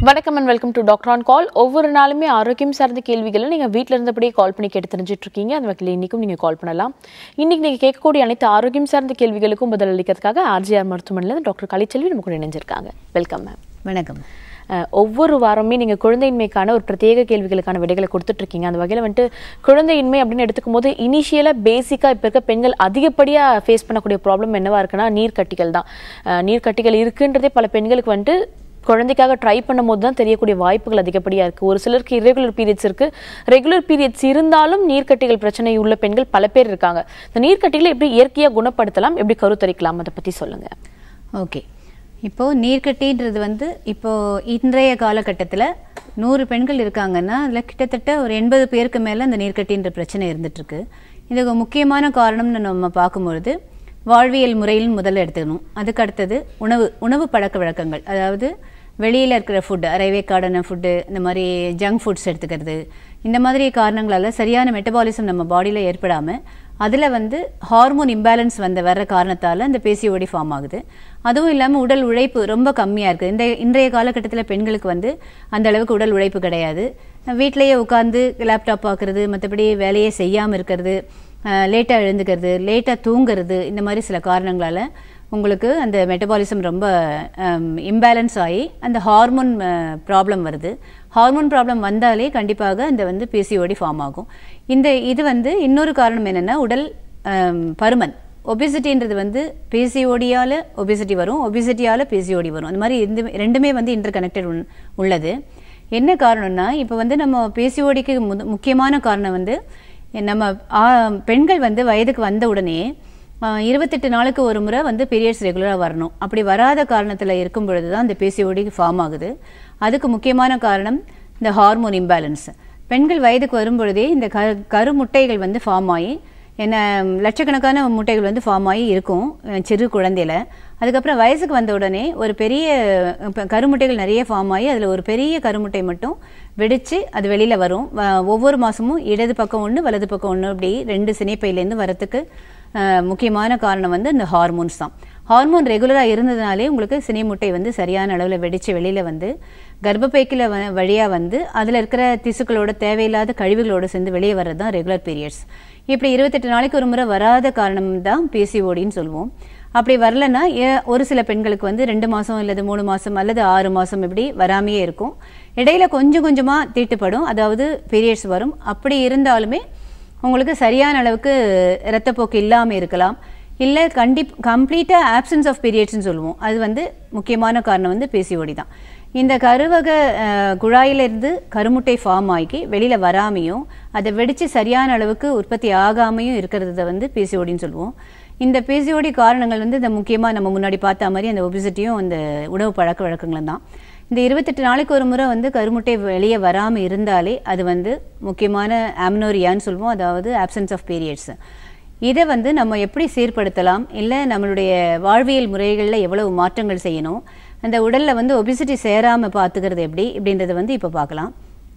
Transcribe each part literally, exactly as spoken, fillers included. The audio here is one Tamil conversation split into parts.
வணக்கம் and welcome to Doctor on Call. ஒவ்வொரு நாளுமே ஆரோக்கியம் சார்ந்த கேள்விகளை நீங்க வீட்ல இருந்தபடியே கால் பண்ணி கேட்டு தெரிஞ்சிட்டு இருக்கீங்க. அந்த வகையில் இன்னைக்கும் நீங்க கால் பண்ணலாம். இன்னைக்கு நீங்க கேட்கக்கூடிய அனைத்து ஆரோக்கியம் சார்ந்த கேள்விகளுக்கும் பதில் அளிக்கிறதுக்காக R J R மருத்துவமனையில டாக்டர் கலைச்செல்வி நம்ம கூட இணைஞ்சிருக்காங்க. Welcome ma'am. வணக்கம். ஒவ்வொரு வாரமே நீங்கள் குழந்தையின்மைக்கான ஒரு பிரத்யேக கேள்விகளுக்கான விடைகளை கொடுத்துட்ருக்கீங்க. அந்த வகையில் வந்துட்டு குழந்தையின்மை அப்படின்னு எடுத்துக்கும் போது இனிஷியலாக பேசிக்காக இப்போ இருக்க பெண்கள் அதிகப்படியாக ஃபேஸ் பண்ணக்கூடிய ப்ராப்ளம் என்னவா இருக்குன்னா நீர்க்கட்டிகள் தான். நீர்க்கட்டிகள் இருக்குன்றதே பல பெண்களுக்கு வந்துட்டு குழந்தைக்காக ட்ரை பண்ணும் போது தான் தெரியக்கூடிய வாய்ப்புகள் அதிகப்படியாக இருக்குது. ஒரு சிலருக்கு இரெகுலர் பீரியட்ஸ் இருக்குது. ரெகுலர் பீரியட்ஸ் இருந்தாலும் நீர்க்கட்டிகள் பிரச்சனை உள்ள பெண்கள் பல பேர் இருக்காங்க. இந்த நீர்க்கட்டிகளை எப்படி இயற்கையாக குணப்படுத்தலாம், எப்படி கருத்தரிக்கலாம், அதை பற்றி சொல்லுங்கள். ஓகே, இப்போது நீர்க்கட்டின்றது வந்து இப்போது இன்றைய காலகட்டத்தில் நூறு பெண்கள் இருக்காங்கன்னா அதில் கிட்டத்தட்ட ஒரு எண்பது பேருக்கு மேலே அந்த நீர்க்கட்டின்ற பிரச்சனை இருந்துகிட்ருக்கு. இதுக்கு முக்கியமான காரணம்னு நம்ம பார்க்கும்பொழுது வாழ்வியல் முறையில் முதல்ல எடுத்துக்கணும். அதுக்கு அடுத்தது உணவு உணவு பழக்க வழக்கங்கள், அதாவது வெளியில் இருக்கிற ஃபுட்டு, அரைவேக்காடான ஃபுட்டு, இந்த மாதிரி ஜங்க் ஃபுட்ஸ் எடுத்துக்கிறது, இந்த மாதிரி காரணங்களால் சரியான மெட்டபாலிசம் நம்ம பாடியில் ஏற்படாமல் அதில் வந்து ஹார்மோன் இம்பேலன்ஸ் வந்த வர்ற காரணத்தால் அந்த P C O D form ஆகுது. அதுவும் இல்லாமல் உடல் உழைப்பு ரொம்ப கம்மியாக இருக்குது. இந்த இன்றைய காலகட்டத்தில் பெண்களுக்கு வந்து அந்த அளவுக்கு உடல் உழைப்பு கிடையாது. வீட்டிலையே உட்காந்து லேப்டாப் பார்க்குறது, மற்றபடி வேலையே செய்யாமல் இருக்கிறது, லேட்டாக எழுந்துக்கிறது, லேட்டாக தூங்குறது, இந்த மாதிரி சில காரணங்களால் உங்களுக்கு அந்த மெட்டபாலிசம் ரொம்ப இம்பேலன்ஸ் ஆகி அந்த ஹார்மோன் ப்ராப்ளம் வருது. ஹார்மோன் ப்ராப்ளம் வந்தாலே கண்டிப்பாக அந்த வந்து P C O D form ஆகும். இந்த இது வந்து இன்னொரு காரணம் என்னென்னா உடல் பருமன், ஒபிசிட்டின்றது வந்து P C O D-யால் ஒபிசிட்டி வரும், ஒபிசிட்டியால் P C O D வரும். அந்த மாதிரி இந்த ரெண்டுமே வந்து இன்டர் கனெக்டட் உள்ளது. என்ன காரணம்னா இப்போ வந்து நம்ம P C O D-க்கு முக்கியமான காரணம் வந்து நம்ம பெண்கள் வந்து வயதுக்கு வந்த உடனே இருபத்தெட்டு நாளுக்கு ஒரு முறை வந்து பீரியட்ஸ் ரெகுலராக வரணும். அப்படி வராத காரணத்தில் இருக்கும் பொழுது தான் இந்த P C O D form ஆகுது. அதுக்கு முக்கியமான காரணம் இந்த ஹார்மோன் இம்பேலன்ஸ். பெண்கள் வயதுக்கு வரும் பொழுதே இந்த க கருமுட்டைகள் வந்து ஃபார்ம் ஆகி என்ன லட்சக்கணக்கான முட்டைகள் வந்து ஃபார்ம் ஆகி இருக்கும் சிறு குழந்தையில. அதுக்கப்புறம் வயசுக்கு வந்த உடனே ஒரு பெரிய கருமுட்டைகள் நிறைய ஃபார்ம் ஆகி அதில் ஒரு பெரிய கருமுட்டை மட்டும் வெடித்து அது வெளியில் வரும். ஒவ்வொரு மாதமும் இடது பக்கம் ஒன்று வலது பக்கம் ஒன்று அப்படி ரெண்டு சினைப்பையிலேருந்து வரத்துக்கு முக்கியமான காரணம் வந்து இந்த ஹார்மோன்ஸ் தான். ஹார்மோன் ரெகுலராக இருந்ததுனாலே உங்களுக்கு சினை முட்டை வந்து சரியான அளவில் வெடித்து வெளியில் வந்து கர்ப்பப்பைக்கில் வ வழியாக வந்து அதில் இருக்கிற திசுக்களோட தேவையில்லாத கழிவுகளோடு சேர்ந்து வெளியே வர்றது தான் ரெகுலர் பீரியட்ஸ். இப்படி இருபத்தெட்டு நாளைக்கு ஒரு முறை வராத காரணம் தான் P C O D-ன்னு சொல்லுவோம். அப்படி வரலன்னா ஒரு சில பெண்களுக்கு வந்து ரெண்டு மாதம் அல்லது மூணு மாதம் அல்லது ஆறு மாதம் இப்படி வராமையே இருக்கும். இடையில கொஞ்சம் கொஞ்சமாக தீட்டுப்படும், அதாவது பீரியட்ஸ் வரும். அப்படி இருந்தாலுமே உங்களுக்கு சரியான அளவுக்கு இரத்தப்போக்கு இல்லாமல் இருக்கலாம், இல்லை கண்டி கம்ப்ளீட்டாக ஆப்சன்ஸ் ஆஃப் பீரியட்ஸ்ன்னு சொல்லுவோம். அது வந்து முக்கியமான காரணம் வந்து P C O D தான். இந்த கருவக குழாயிலிருந்து கருமுட்டை ஃபார்ம் ஆகி வெளியில் வராமையும் அதை வெடித்து சரியான அளவுக்கு உற்பத்தி ஆகாமையும் இருக்கிறத வந்து P C O D-ன்னு சொல்லுவோம். இந்த P C O D காரணங்கள் வந்து இந்த முக்கியமாக நம்ம முன்னாடி பார்த்த மாதிரி அந்த ஒபிசிட்டியும் அந்த உணவு பழக்க வழக்கங்களும் தான். இந்த இருபத்தெட்டு நாளைக்கு ஒரு முறை வந்து கருமுட்டை வெளியே வராமல் இருந்தாலே அது வந்து முக்கியமான ஆம்னோரியான்னு சொல்லுவோம், அதாவது ஆப்சன்ஸ் ஆஃப் பீரியட்ஸ். இதை வந்து நம்ம எப்படி சீர்படுத்தலாம், இல்லை நம்மளுடைய வாழ்வியல் முறைகளில் எவ்வளவு மாற்றங்கள் செய்யணும், அந்த உடலில் வந்து ஒபிசிட்டி சேராமல் பார்த்துக்கிறது எப்படி இப்படின்றத வந்து இப்போ பார்க்கலாம்.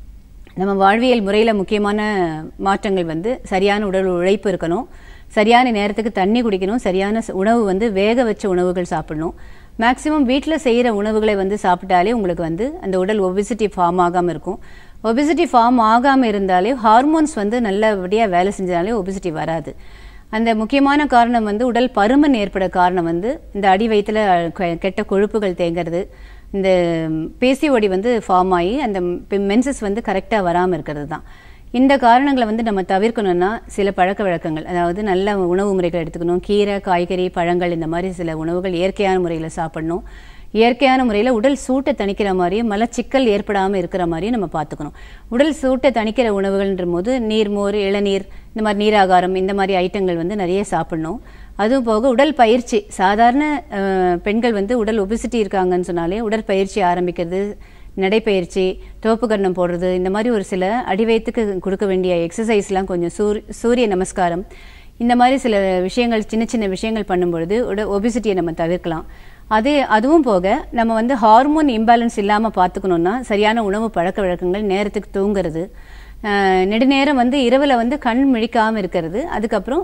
நம்ம வாழ்வியல் முறையில் முக்கியமான மாற்றங்கள் வந்து சரியான உடல் உழைப்பு இருக்கணும், சரியான நேரத்துக்கு தண்ணி குடிக்கணும், சரியான உணவு வந்து வேக வச்ச உணவுகள் சாப்பிடணும். மேக்ஸிமம் வீட்டில் செய்கிற உணவுகளை வந்து சாப்பிட்டாலே உங்களுக்கு வந்து அந்த உடல் ஒபிசிட்டி ஃபார்ம் ஆகாமல் இருக்கும். ஒபிசிட்டி ஃபார்ம் ஆகாமல் இருந்தாலே ஹார்மோன்ஸ் வந்து நல்லபடியாக வேலை செஞ்சாலே ஒபிசிட்டி வராது. அந்த முக்கியமான காரணம் வந்து உடல் பருமன் ஏற்பட காரணம் வந்து இந்த அடி வயிற்றில் கெட்ட கொழுப்புகள் தேங்கிறது, இந்த P C O D வந்து ஃபார்ம் ஆகி அந்த மென்சஸ் வந்து கரெக்டாக வராமல் இருக்கிறது தான். இந்த காரணங்களை வந்து நம்ம தவிர்க்கணும்னா சில பழக்க வழக்கங்கள், அதாவது நல்ல உணவு முறைகள் எடுத்துக்கணும். கீரை, காய்கறி, பழங்கள், இந்த மாதிரி சில உணவுகள் இயற்கையான முறையில் சாப்பிடணும். இயற்கையான முறையில் உடல் சூட்டை தணிக்கிற மாதிரியும் மலச்சிக்கல் ஏற்படாமல் இருக்கிற மாதிரியும் நம்ம பார்த்துக்கணும். உடல் சூட்டை தணிக்கிற உணவுகள்ன்ற போது நீர்மோர், இளநீர், இந்த மாதிரி நீராகாரம், இந்த மாதிரி ஐட்டங்கள் வந்து நிறைய சாப்பிடணும். அதுவும் போக உடல் பயிற்சி, சாதாரண பெண்கள் வந்து உடல் ஒபிசிட்டி இருக்காங்கன்னு சொன்னாலே உடற்பயிற்சி ஆரம்பிக்கிறது, நடைப்பயிற்சி, தோப்பு கர்ணம் போடுறது, இந்த மாதிரி ஒரு சில அடிவயத்துக்கு கொடுக்க வேண்டிய எக்ஸசைஸ்லாம், கொஞ்சம் சூர் சூரிய நமஸ்காரம், இந்த மாதிரி சில விஷயங்கள், சின்ன சின்ன விஷயங்கள் பண்ணும்பொழுது உட ஒபிசிட்டியை நம்ம தவிர்க்கலாம். அதே அதுவும் போக நம்ம வந்து ஹார்மோன் இம்பேலன்ஸ் இல்லாமல் பார்த்துக்கணுன்னா சரியான உணவு பழக்க வழக்கங்கள், நேரத்துக்கு தூங்குறது, நெடுநேரம் வந்து இரவில் வந்து கண் மிழிக்காமல் இருக்கிறது, அதுக்கப்புறம்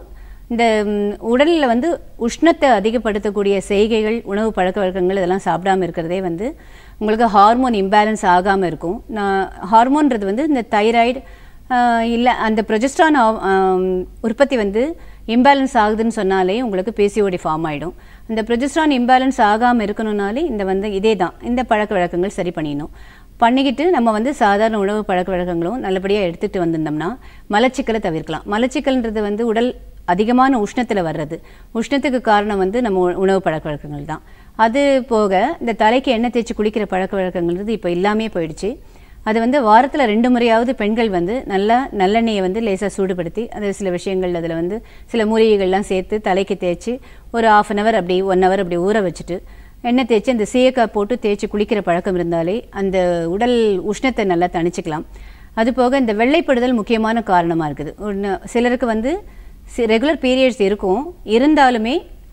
இந்த உடலில் வந்து உஷ்ணத்தை அதிகப்படுத்தக்கூடிய செய்கைகள், உணவு பழக்க வழக்கங்கள் இதெல்லாம் சாப்பிடாமல் இருக்கிறதே வந்து உங்களுக்கு ஹார்மோன் இம்பேலன்ஸ் ஆகாமல் இருக்கும். நான் ஹார்மோன்றது வந்து இந்த தைராய்டு இல்லை அந்த ப்ரொஜெஸ்ட்ரான் உற்பத்தி வந்து இம்பேலன்ஸ் ஆகுதுன்னு சொன்னாலே உங்களுக்கு பிசிஓடி ஃபார்ம் ஆகிடும். அந்த ப்ரொஜெஸ்ட்ரான் இம்பேலன்ஸ் ஆகாமல் இருக்கணும்னாலே இந்த வந்து இதே தான் இந்த பழக்க வழக்கங்கள் சரி பண்ணிடணும். பண்ணிக்கிட்டு நம்ம வந்து சாதாரண உணவு பழக்க வழக்கங்களும் நல்லபடியாக எடுத்துகிட்டு வந்திருந்தோம்னா மலச்சிக்கலை தவிர்க்கலாம். மலச்சிக்கல்ன்றது வந்து உடல் அதிகமான உஷ்ணத்தில் வர்றது. உஷ்ணத்துக்கு காரணம் வந்து நம்ம உணவு பழக்க வழக்கங்கள் தான். அது போக இந்த தலைக்கு எண்ணெய் தேய்ச்சி குளிக்கிற பழக்க வழக்கங்கள்ன்றது இப்போ இல்லாமே போயிடுச்சு. அது வந்து வாரத்தில் ரெண்டு முறையாவது பெண்கள் வந்து நல்லா நல்லெண்ணெயை வந்து லேசாக சூடுபடுத்தி அது சில விஷயங்கள் அதில் வந்து சில மூலிகைகள்லாம் சேர்த்து தலைக்கு தேய்ச்சி ஒரு ஆஃப் அன் ஹவர் அப்படி ஒன் ஹவர் அப்படி ஊற வச்சுட்டு எண்ணெய் தேய்ச்சி அந்த சீயக்காய் போட்டு தேய்ச்சி குளிக்கிற பழக்கம் இருந்தாலே அந்த உடல் உஷ்ணத்தை நல்லா தணிச்சிக்கலாம். அது போக இந்த வெள்ளைப்படுதல் முக்கியமான காரணமாக இருக்குது. ஒன்று சிலருக்கு வந்து ரெகுலர் பீரியட்ஸ் இருக்கும், இருந்தாலுமே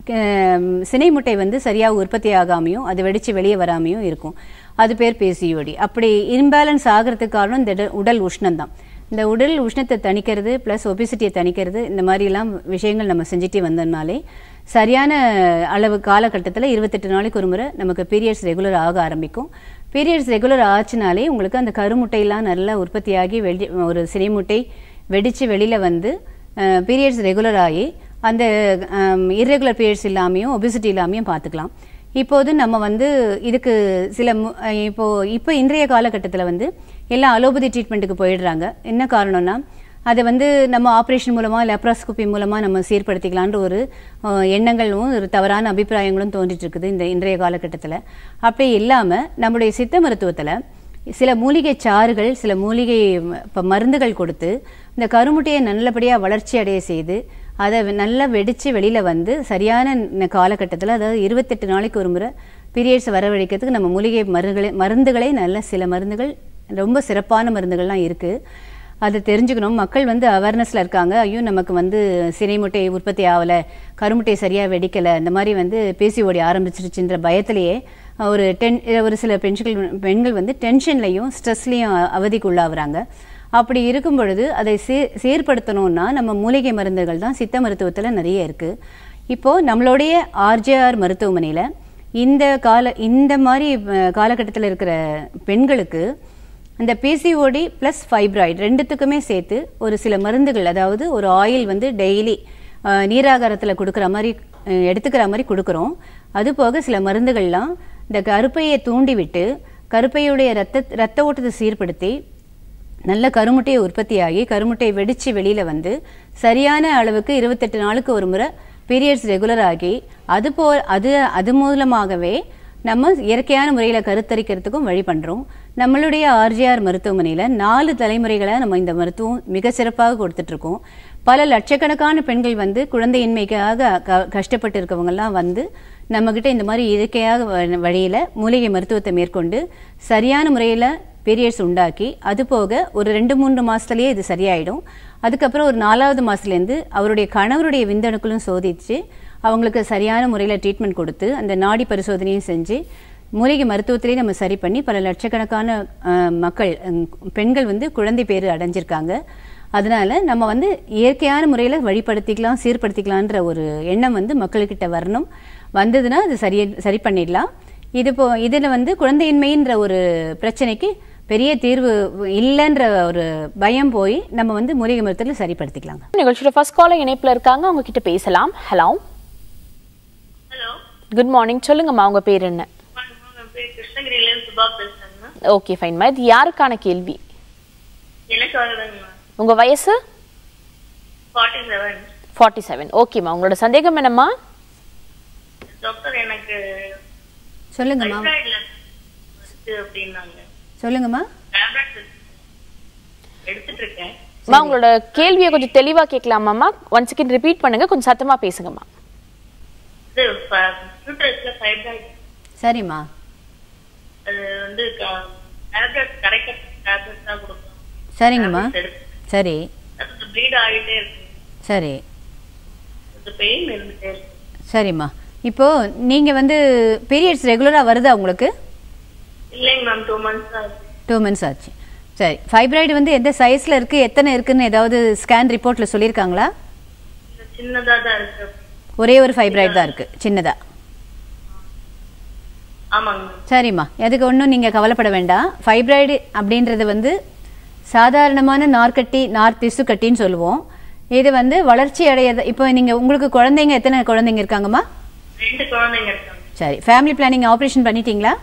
சினை முட்டை வந்து சரியாக உற்பத்தி ஆகாமையும் அது வெடித்து வெளியே வராமையும் இருக்கும். அது பேர் பிசிஓடி. அப்படி இம்பேலன்ஸ் ஆகிறதுக்கு காரணம் இந்த உடல் உஷ்ணம் தான். இந்த உடல் உஷ்ணத்தை தணிக்கிறது ப்ளஸ் ஒபிசிட்டியை தணிக்கிறது இந்த மாதிரிலாம் விஷயங்கள் நம்ம செஞ்சுட்டே வந்தோம்னாலே சரியான அளவு காலகட்டத்தில் இருபத்தெட்டு நாளைக்கு ஒரு முறை நமக்கு பீரியட்ஸ் ரெகுலர் ஆக ஆரம்பிக்கும். பீரியட்ஸ் ரெகுலர் ஆச்சுனாலே உங்களுக்கு அந்த கருமுட்டையெல்லாம் நல்லா உற்பத்தியாகி வெடி ஒரு சினை முட்டை வெடித்து வெளியில் வந்து பீரியட்ஸ் ரெகுலர் ஆகி அந்த இர்ரெகுலர் பீரியட்ஸ் இல்லாமையும் ஒபிசிட்டி இல்லாமையும் பார்த்துக்கலாம். இப்போது நம்ம வந்து இதுக்கு சில இப்போது இப்போ இன்றைய காலகட்டத்தில் வந்து எல்லாம் அலோபதி ட்ரீட்மெண்ட்டுக்கு போயிடுறாங்க. என்ன காரணம்னா அதை வந்து நம்ம ஆப்ரேஷன் மூலமாக லெப்ராஸ்கோபி மூலமாக நம்ம சீர்படுத்திக்கலான்ற ஒரு எண்ணங்களும் ஒரு தவறான அபிப்பிராயங்களும் தோன்றிட்டு இருக்குது இந்த இன்றைய காலகட்டத்தில். அப்படி இல்லாமல் நம்முடைய சித்த மருத்துவத்தில் சில மூலிகை சாறுகள் சில மூலிகை இப்போ மருந்துகள் கொடுத்து இந்த கருமுட்டையை நல்லபடியாக வளர்ச்சி அடைய செய்து அதை நல்லா வெடித்து வெளியில் வந்து சரியான காலகட்டத்தில் அதாவது இருபத்தெட்டு நாளைக்கு ஒரு முறை பீரியட்ஸ் வரவழைக்கிறதுக்கு நம்ம மூலிகை மருந்துகளை மருந்துகளே நல்ல சில மருந்துகள் ரொம்ப சிறப்பான மருந்துகள்லாம் இருக்குது. அதை தெரிஞ்சுக்கணும். மக்கள் வந்து அவேர்னஸில் இருக்காங்க. ஐயோ நமக்கு வந்து சினை முட்டை உற்பத்தி ஆகலை, கருமுட்டை சரியாக வெடிக்கலை, இந்த மாதிரி வந்து பிசிஓடி ஆரம்பிச்சிருச்சுன்ற பயத்திலேயே ஒரு டென் ஒரு சில பெண்கள் பெண்கள் வந்து டென்ஷன்லையும் ஸ்ட்ரெஸ்லையும் அவதிக்கு உள்ளாகிறாங்க. அப்படி இருக்கும் பொழுது அதை சீ சீர்படுத்தணும்னா நம்ம மூலிகை மருந்துகள் தான் சித்த மருத்துவத்தில் நிறைய இருக்குது. இப்போது நம்மளுடைய ஆர்ஜேஆர் மருத்துவமனையில் இந்த கால இந்த மாதிரி காலகட்டத்தில் இருக்கிற பெண்களுக்கு அந்த பிசிஓடி ப்ளஸ் ஃபைப்ராய்டு ரெண்டுத்துக்குமே சேர்த்து ஒரு சில மருந்துகள், அதாவது ஒரு ஆயில் வந்து டெய்லி நீராகாரத்தில் கொடுக்குற மாதிரி எடுத்துக்கிற மாதிரி கொடுக்குறோம். அது போக சில மருந்துகள்லாம் இந்த கருப்பையை தூண்டி விட்டு கருப்பையுடைய ரத்த ரத்த ஓட்டத்தை சீர்படுத்தி நல்ல கருமுட்டையை உற்பத்தியாகி கருமுட்டையை வெடித்து வெளியில் வந்து சரியான அளவுக்கு இருபத்தெட்டு நாளுக்கு ஒரு முறை பீரியட்ஸ் ரெகுலர் ஆகி அது போ அது அது மூலமாகவே நம்ம இயற்கையான முறையில் கருத்தரிக்கிறதுக்கும் வழி பண்ணுறோம். நம்மளுடைய ஆர்ஜிஆர் மருத்துவமனையில் நாலு தலைமுறைகளை நம்ம இந்த மருத்துவம் மிக சிறப்பாக கொடுத்துட்ருக்கோம். பல லட்சக்கணக்கான பெண்கள் வந்து குழந்தையின்மைக்காக க கஷ்டப்பட்டு இருக்கவங்கெல்லாம் வந்து நம்மக்கிட்ட இந்த மாதிரி இயற்கையாக வழியில் மூலிகை மருத்துவத்தை மேற்கொண்டு சரியான முறையில் பீரியட்ஸ் உண்டாக்கி அது போக ஒரு ரெண்டு மூன்று மாதத்துலேயே இது சரியாயிடும். அதுக்கப்புறம் ஒரு நாலாவது மாதத்துலேருந்து அவருடைய கணவருடைய விந்தணுக்களும் சோதித்து அவங்களுக்கு சரியான முறையில் ட்ரீட்மெண்ட் கொடுத்து அந்த நாடி பரிசோதனையும் செஞ்சு மூலிகை மருத்துவத்திலேயே நம்ம சரி பண்ணி பல லட்சக்கணக்கான மக்கள் பெண்கள் வந்து குழந்தை பேர் அடைஞ்சிருக்காங்க. அதனால நம்ம வந்து இயற்கையான முறையில் வழிப்படுத்திக்கலாம், சீர்படுத்திக்கலான்ற ஒரு எண்ணம் வந்து மக்கள்கிட்ட வரணும். வந்ததுன்னா அது சரி சரி பண்ணிடலாம். இது போ இதில் வந்து குழந்தையின்மைன்ற ஒரு பிரச்சனைக்கு பெரிய தீர்வு இல்லைன்ற ஒரு பயம் போய் நம்ம வந்து மூலிகை மருத்துவத்தில் சரிப்படுத்திக்கலாங்க. நிகழ்ச்சியோட ஃபர்ஸ்ட் காலர் இணைப்பில் இருக்காங்க, அவங்க கிட்ட பேசலாம். ஹலோ ஹலோ குட் மார்னிங், சொல்லுங்கம்மா உங்க பேர் என்ன? கிருஷ்ணகிரியிலேருந்து சுபா பேசுறேங்க. ஓகே ஃபைன்மா, இது யாருக்கான கேள்வி? எனக்கு வரதுங்கம்மா. உங்க வயசு? Forty seven. Forty seven. ஓகேம்மா, உங்களோட சந்தேகம் என்னம்மா? டாக்டர் எனக்கு சொல்லுங்கம்மா. அப்படின்னாங்க. சொல்லுங்கம்மா. எடுத்துட்டு இருக்கேன். மா உங்களோட கேள்வியை கொஞ்சம் தெளிவா கேட்கலாமாம்மா? ஒன் செகண்ட் ரிப்பீட் பண்ணுங்க, கொஞ்சம் சத்தமா பேசுங்கம்மா. இது யூட்ரஸ்ல ஃபைப்ராய்டு. சரிம்மா. அது வந்து டேப்லெட் கரெக்டா டேப்லெட் தான் கொடுக்கணும். சரிங்கம்மா. சரி. அது ப்ளீட் ஆகிட்டே இருக்கு. சரி. அது பெயின் இருந்துட்டே இருக்கு. சரிம்மா. இப்போ நீங்க வந்து பீரியட்ஸ் ரெகுலரா வருதா உங்களுக்கு? இல்லைங்க மேம், டூ மந்த்ஸ் ஆச்சு. டூ மந்த்ஸ் ஆச்சு. சரி. ஃபைப்ராய்டு வந்து எந்த சைஸ்ல இருக்கு, எத்தனை இருக்குன்னு ஏதாவது ஸ்கேன் ரிப்போர்ட்ல சொல்லியிருக்காங்களா? சின்னதா தான் இருக்கு. ஒரே ஒரு ஃபைப்ராய்டு தான் இருக்கு, சின்னதா. ஆமாங்க. சரிம்மா, அதுக்கு ஒன்றும் நீங்கள் கவலைப்பட வேண்டாம். ஃபைப்ராய்டு அப்படின்றது வந்து சாதாரணமான நார்க்கட்டி, நார் திசு கட்டின்னு சொல்லுவோம். இது வந்து வளர்ச்சி அடையது. இப்போ நீங்கள் உங்களுக்கு குழந்தைங்க எத்தனை குழந்தைங்க இருக்காங்கம்மா? ரெண்டு குழந்தைங்க இருக்காங்க. சரி, ஃபேமிலி பிளானிங் ஆப்ரேஷன் பண்ணிட்டீங்களா?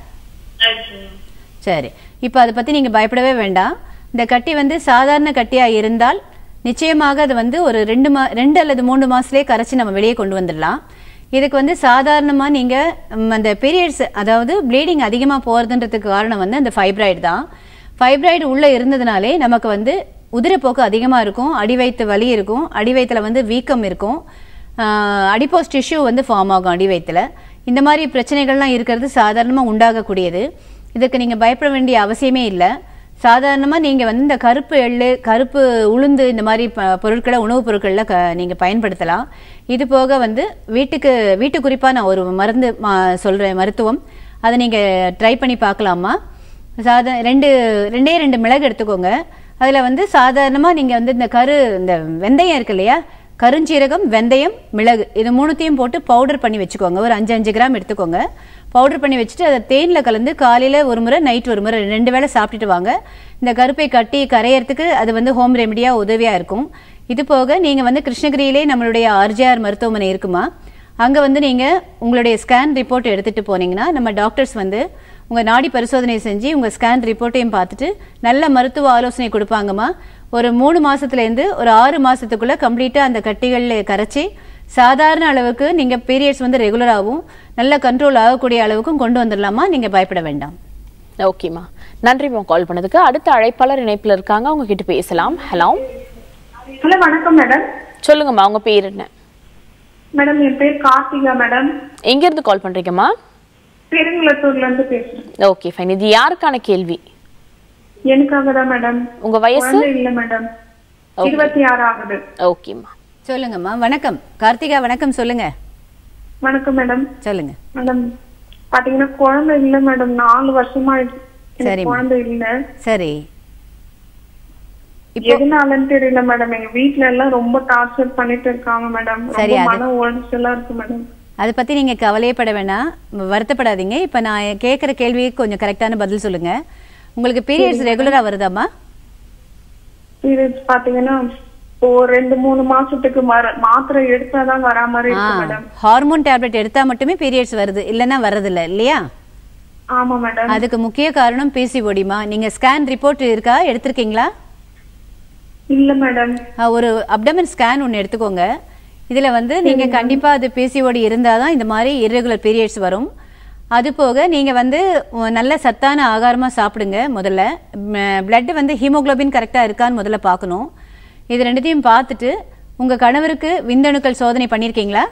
சரி, இப்போ அதை பற்றி நீங்கள் பயப்படவே வேண்டாம். இந்த கட்டி வந்து சாதாரண கட்டியாக இருந்தால் நிச்சயமாக அது வந்து ஒரு ரெண்டு மா ரெண்டு அல்லது மூணு மாதத்துலேயே கரைச்சி நம்ம வெளியே கொண்டு வந்துடலாம். இதுக்கு வந்து சாதாரணமாக நீங்கள் அந்த பீரியட்ஸ், அதாவது ப்ளீடிங் அதிகமாக போகிறதுன்றதுக்கு காரணம் வந்து அந்த ஃபைப்ராய்டு தான். ஃபைப்ராய்டு உள்ளே இருந்ததுனாலே நமக்கு வந்து உதிரப்போக்கு அதிகமாக இருக்கும், அடி வயிற்று வலி இருக்கும், அடி வயிற்றில் வந்து வீக்கம் இருக்கும், அடிப்போஸ் டிஷ்யூ வந்து ஃபார்ம் ஆகும் அடி வயிற்றில். இந்த மாதிரி பிரச்சனைகள்லாம் இருக்கிறது சாதாரணமாக உண்டாகக்கூடியது. இதுக்கு நீங்கள் பயப்பட வேண்டிய அவசியமே இல்லை. சாதாரணமாக நீங்கள் வந்து இந்த கருப்பு எள்ளு, கருப்பு உளுந்து, இந்த மாதிரி ப பொருட்களை உணவுப் பொருட்களில் க நீங்கள் பயன்படுத்தலாம். இது போக வந்து வீட்டுக்கு வீட்டு குறிப்பாக நான் ஒரு மருந்து மா சொல்கிறேன், மருத்துவம், அதை நீங்கள் ட்ரை பண்ணி பார்க்கலாமா. சாதா ரெண்டு ரெண்டே ரெண்டு மிளகு எடுத்துக்கோங்க. அதில் வந்து சாதாரணமாக நீங்கள் வந்து இந்த கரு இந்த வெந்தயம் இருக்கு இல்லையா, கருஞ்சீரகம், வெந்தயம், மிளகு, இது மூணுத்தையும் போட்டு பவுடர் பண்ணி வச்சுக்கோங்க. ஒரு அஞ்சு அஞ்சு கிராம் எடுத்துக்கோங்க. பவுடர் பண்ணி வச்சுட்டு அதை தேனில் கலந்து காலையில் ஒரு முறை, நைட் ஒரு முறை, ரெண்டு வேளை சாப்பிட்டுட்டு வாங்க. இந்த கருப்பை கட்டி கரையிறதுக்கு அது வந்து ஹோம் ரெமடியாக உதவியாக இருக்கும். இது போக நீங்கள் வந்து கிருஷ்ணகிரியிலே நம்மளுடைய ஆர்ஜேஆர் மருத்துவமனை இருக்குமா, அங்கே வந்து நீங்கள் உங்களுடைய ஸ்கேன் ரிப்போர்ட் எடுத்துகிட்டு போனீங்கன்னா நம்ம டாக்டர்ஸ் வந்து உங்கள் நாடி பரிசோதனை செஞ்சு உங்கள் ஸ்கேன் ரிப்போர்ட்டையும் பார்த்துட்டு நல்ல மருத்துவ ஆலோசனை கொடுப்பாங்கம்மா. ஒரு மூணு மாதத்துலேருந்து ஒரு ஆறு மாதத்துக்குள்ளே கம்ப்ளீட்டாக அந்த கட்டிகளில் கரைச்சி சாதாரண அளவுக்கு நீங்கள் பீரியட்ஸ் வந்து ரெகுலராகவும் நல்ல கண்ட்ரோல் ஆகக்கூடிய அளவுக்கும் கொண்டு வந்துடலாமா. நீங்கள் பயப்பட வேண்டாம். ஓகேம்மா, நன்றிம்மா கால் பண்ணதுக்கு. அடுத்த அழைப்பாளர் இணைப்பில் இருக்காங்க, அவங்க கிட்ட பேசலாம். ஹலோ. ஹலோ, வணக்கம் மேடம். சொல்லுங்கம்மா, உங்க பேர் என்ன? மேடம், என் பேர் கார்த்திகா மேடம். எங்க இருந்து கால் பண்றீங்கம்மா? பெருங்குளத்தூர்ல இருந்து பேசுறேன். Okay fine. இது யாருக்கான கேள்வி? எனக்காக தான் மேடம். உங்க வயசு? இல்ல மேடம், இருபத்தி ஆறு ஆகுது. ஓகேம்மா, சொல்லுங்கம்மா. வணக்கம் கார்த்திகா, வணக்கம், சொல்லுங்க. வணக்கம் மேடம். சொல்லுங்க மேடம். பாத்தீங்கன்னா குழந்தை இல்ல மேடம், நாலு வருஷமா சரி குழந்தை இல்ல. சரி, எதனாலன்னு தெரியல மேடம். எங்க வீட்ல எல்லாம் ரொம்ப டார்ச்சர் பண்ணிட்டு இருக்காங்க மேடம். ரொம்ப மன உளைச்சலா இருக்கு மேடம். அதை பத்தி நீங்க கவலையப்பட வேணாம், வருத்தப்படாதீங்க. இப்ப நான் கேட்கிற கேள்விக்கு கொஞ்சம் கரெக்டான பதில் சொல்லுங்க. உங்களுக்கு பீரியட்ஸ் ரெகுலரா வருதாமா? பீரியட்ஸ் பாத்தீங்கன்னா ஒரு ரெண்டு மூணு மாசத்துக்கு மாத்திரை எடுத்தாதான் வரா மாதிரி இருக்கு மேடம். ஹார்மோன் டேப்லெட் எடுத்தா மட்டுமே பீரியட்ஸ் வருது, இல்லன்னா வரதில்ல இல்லையா? ஆமா மேடம். அதுக்கு முக்கிய காரணம் பிசிஓடிமா. நீங்க ஸ்கேன் ரிப்போர்ட் இருக்கா, எடுத்திருக்கீங்களா? இல்ல மேடம். ஒரு அப்டமன் ஸ்கேன் ஒன்னு எடுத்துக்கோங்க. இதுல வந்து நீங்க கண்டிப்பா அது பிசிஓடி இருந்தாதான் இந்த மாதிரி இர்ரெகுலர் பீரியட்ஸ் வரும். அது போக நீங்க வந்து நல்ல சத்தான ஆகாரமா சாப்பிடுங்க. முதல்ல பிளட் வந்து ஹீமோகுளோபின் கரெக்டா இருக்கான்னு முதல்ல பார்க்கணும். இது ரெண்டுத்தையும் பார்த்துட்டு உங்க கணவருக்கு விந்தணுக்கள் சோதனை பண்ணிருக்கீங்களா?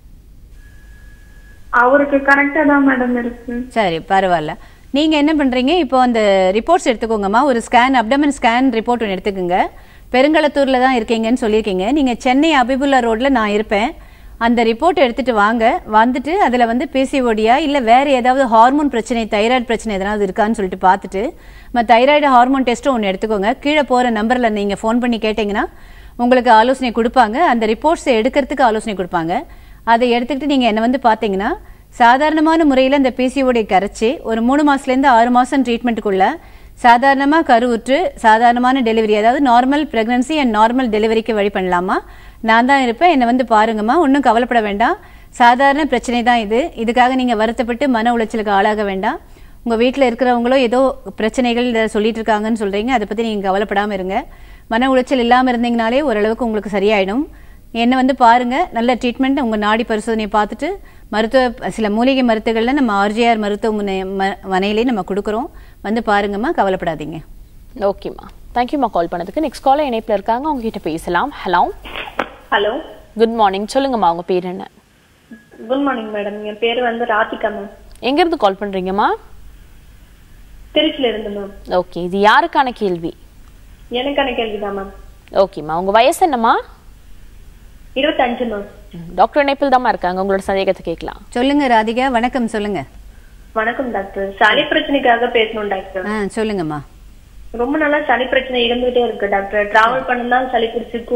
அவருக்கு கரெக்டா தான் மேடம் இருக்கு. சரி, பரவாயில்ல. நீங்க என்ன பண்றீங்க, இப்போ அந்த ரிப்போர்ட்ஸ் எடுத்துக்கோங்கம்மா. ஒரு ஸ்கேன், அப்டமன் ஸ்கேன் ரிப்போர்ட் ஒன்று எடுத்துக்கோங்க. பெருங்களத்தூர்ல தான் இருக்கீங்கன்னு சொல்லியிருக்கீங்க. நீங்க சென்னை அபிபுல்லா ரோட்ல நான் இருப்பேன். அந்த ரிப்போர்ட் எடுத்துட்டு வாங்க. வந்துட்டு அதுல வந்து பிசிஓடியா இல்ல வேற ஏதாவது ஹார்மோன் பிரச்சனை, தைராய்டு பிரச்சனை எதனாவது இருக்கான்னு சொல்லிட்டு பார்த்துட்டு தைராய்டு ஹார்மோன் டெஸ்ட்டும் ஒன்று எடுத்துக்கோங்க. கீழே போற நம்பர்ல நீங்க ஃபோன் பண்ணி கேட்டீங்கன்னா உங்களுக்கு ஆலோசனை கொடுப்பாங்க. அந்த ரிப்போர்ட்ஸை எடுக்கிறதுக்கு ஆலோசனை கொடுப்பாங்க. அதை எடுத்துக்கிட்டு நீங்க என்ன வந்து பாத்தீங்கன்னா சாதாரணமான முறையில் இந்த பிசிஓடி கரைச்சி ஒரு மூணு மாசத்துலேருந்து ஆறு மாசம் ட்ரீட்மெண்ட்டுக்குள்ள சாதாரணமாக கருவுற்று சாதாரணமான டெலிவரி, அதாவது நார்மல் பிரெக்னன்சி அண்ட் நார்மல் டெலிவரிக்கு வழி பண்ணலாமா. நான் தான் இருப்பேன், என்னை வந்து பாருங்கம்மா. ஒன்றும் கவலைப்பட வேண்டாம், சாதாரண பிரச்சனை தான் இது. இதுக்காக நீங்கள் வருத்தப்பட்டு மன உளைச்சலுக்கு ஆளாக வேண்டாம். உங்கள் வீட்டில் இருக்கிறவங்களோ ஏதோ பிரச்சனைகள் சொல்லிட்டு இருக்காங்கன்னு சொல்கிறீங்க, அதை பற்றி நீங்கள் கவலைப்படாமல் இருங்க. மன உளைச்சல் இல்லாமல் இருந்தீங்கனாலே ஓரளவுக்கு உங்களுக்கு சரியாயிடும். என்னை வந்து பாருங்க, நல்ல ட்ரீட்மெண்ட், உங்கள் நாடி பரிசோதனையை பார்த்துட்டு மருத்துவ சில மூலிகை மருத்துவங்கள்ல நம்ம ஆர்ஜேஆர் மருத்துவமனை மனையிலே நம்ம கொடுக்குறோம். வந்து பாருங்கம்மா, கவலைப்படாதீங்க. ஓகேம்மா, தேங்க்யூம்மா கால் பண்ணதுக்கு. நெக்ஸ்ட் காலர் இணைப்பில் இருக்காங்க, அவங்க கிட்ட பேசலாம். ஹலோ. Hello, good morning. சொல்லுங்கம்மா, உங்க பேர் என்ன? Good morning madam. என் பேர் வந்து ராதிகா மேம். எங்க இருந்து கால் பண்றீங்கம்மா? திருச்சியில இருந்து மேம். ஓகே, இது யாருக்கான கேள்வி? எனக்கான கேள்விதான் மேம். ஓகேம்மா, உங்க வயசு என்னம்மா? இருபத்தஞ்சு மேம். டாக்டர் இணைப்பில் தான் இருக்காங்க, உங்களோட சந்தேகத்தை கேட்கலாம். சொல்லுங்க ராதிகா. வணக்கம், சொல்லுங்க. வணக்கம் டாக்டர். சளி பிரச்சனைக்காக பேசணும் டாக்டர். சொல்லுங்கம்மா. ரொம்ப நாளா சளி பிரச்சனை இருந்துகிட்டே இருக்கு டாக்டர். டிராவல் பண்ணா சளி பிடிச்சிக்கும்,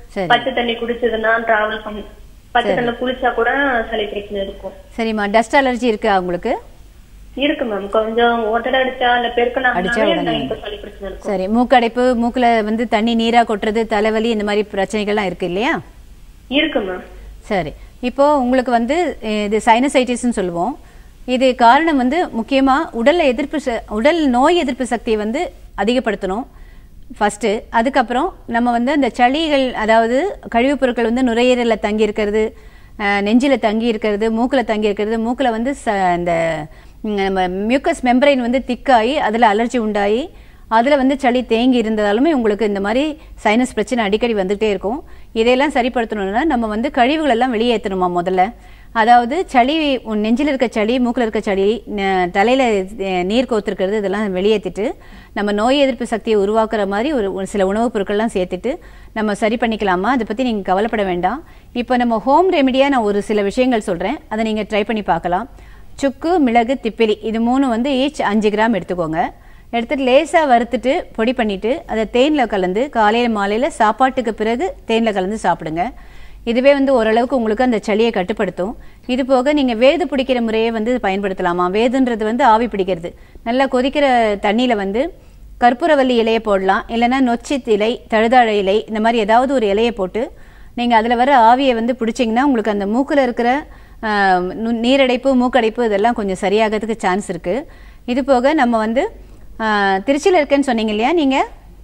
பச்சை தண்ணி குடிச்சதுன்னா டிராவல் பண்ணி பச்சை தண்ணி குளிச்சா கூட சளி பிரச்சனை இருக்கும். சரிம்மா, டஸ்ட் அலர்ஜி இருக்கா உங்களுக்கு? இருக்கு மேம். கொஞ்சம் ஒட்டடை அடிச்சா இல்ல பெருக்கனா சளி பிரச்சனை இருக்கும். சரி, மூக்கடைப்பு, மூக்குல வந்து தண்ணி நீரா கொட்டுறது, தலைவலி, இந்த மாதிரி பிரச்சனைகள்லாம் இருக்கு இல்லையா? இருக்கு மேம். சரி, இப்போ உங்களுக்கு வந்து இது சைனசைட்டிஸ்ன்னு சொல்லுவோம். இது காரணம் வந்து முக்கியமா உடல் எதிர்ப்பு உடல் நோய் எதிர்ப்பு சக்தியை வந்து அதிகப்படுத்தணும் ஃபர்ஸ்ட். அதுக்கப்புறம் நம்ம வந்து அந்த சளிகள், அதாவது கழிவுப் பொருட்கள் வந்து நுரையீரலில் தங்கி இருக்கிறது, நெஞ்சில் தங்கி இருக்கிறது, மூக்கில் தங்கி இருக்கிறது, மூக்கில் வந்து இந்த நம்ம மியூக்கஸ் மெம்பரைன் வந்து திக்காகி அதில் அலர்ஜி உண்டாகி அதில் வந்து சளி தேங்கி இருந்ததாலுமே உங்களுக்கு இந்த மாதிரி சைனஸ் பிரச்சனை அடிக்கடி வந்துகிட்டே இருக்கும். இதையெல்லாம் சரிப்படுத்தணும்னா நம்ம வந்து கழிவுகள் எல்லாம் வெளியேற்றணுமா முதல்ல. அதாவது சளி, நெஞ்சில் இருக்க சளி, மூக்கில் இருக்க சளி, தலையில் நீர் கோத்துருக்கிறது, இதெல்லாம் வெளியேற்றிட்டு நம்ம நோய் எதிர்ப்பு சக்தியை உருவாக்குற மாதிரி ஒரு சில உணவுப் பொருட்கள்லாம் சேர்த்துட்டு நம்ம சரி பண்ணிக்கலாமா? அதை பற்றி நீங்கள் கவலைப்பட வேண்டாம். இப்போ நம்ம ஹோம் ரெமிடியாக நான் ஒரு சில விஷயங்கள் சொல்கிறேன், அதை நீங்கள் ட்ரை பண்ணி பார்க்கலாம். சுக்கு, மிளகு, திப்பிலி, இது மூணு வந்து ஈச் அஞ்சு கிராம் எடுத்துக்கோங்க. எடுத்துட்டு லேசாக வறுத்துட்டு பொடி பண்ணிவிட்டு அதை தேனில் கலந்து காலையில் மாலையில் சாப்பாட்டுக்கு பிறகு தேனில் கலந்து சாப்பிடுங்க. இதுவே வந்து ஓரளவுக்கு உங்களுக்கு அந்த சளியை கட்டுப்படுத்தும். இது போக நீங்கள் வேது பிடிக்கிற முறையை வந்து பயன்படுத்தலாமா? வேதுன்றது வந்து ஆவி பிடிக்கிறது. நல்லா கொதிக்கிற தண்ணியில் வந்து கற்பூரவல்லி இலையை போடலாம், இல்லைன்னா நொச்சி இலை, தழுதாழ இலை, இந்த மாதிரி ஏதாவது ஒரு இலையை போட்டு நீங்கள் அதில் வர ஆவியை வந்து பிடிச்சிங்கன்னா உங்களுக்கு அந்த மூக்கில் இருக்கிற நீரடைப்பு, மூக்கடைப்பு இதெல்லாம் கொஞ்சம் சரியாகிறதுக்கு சான்ஸ் இருக்குது. இது போக நம்ம வந்து திருச்சியில் இருக்கேன்னு சொன்னீங்க இல்லையா நீங்கள்?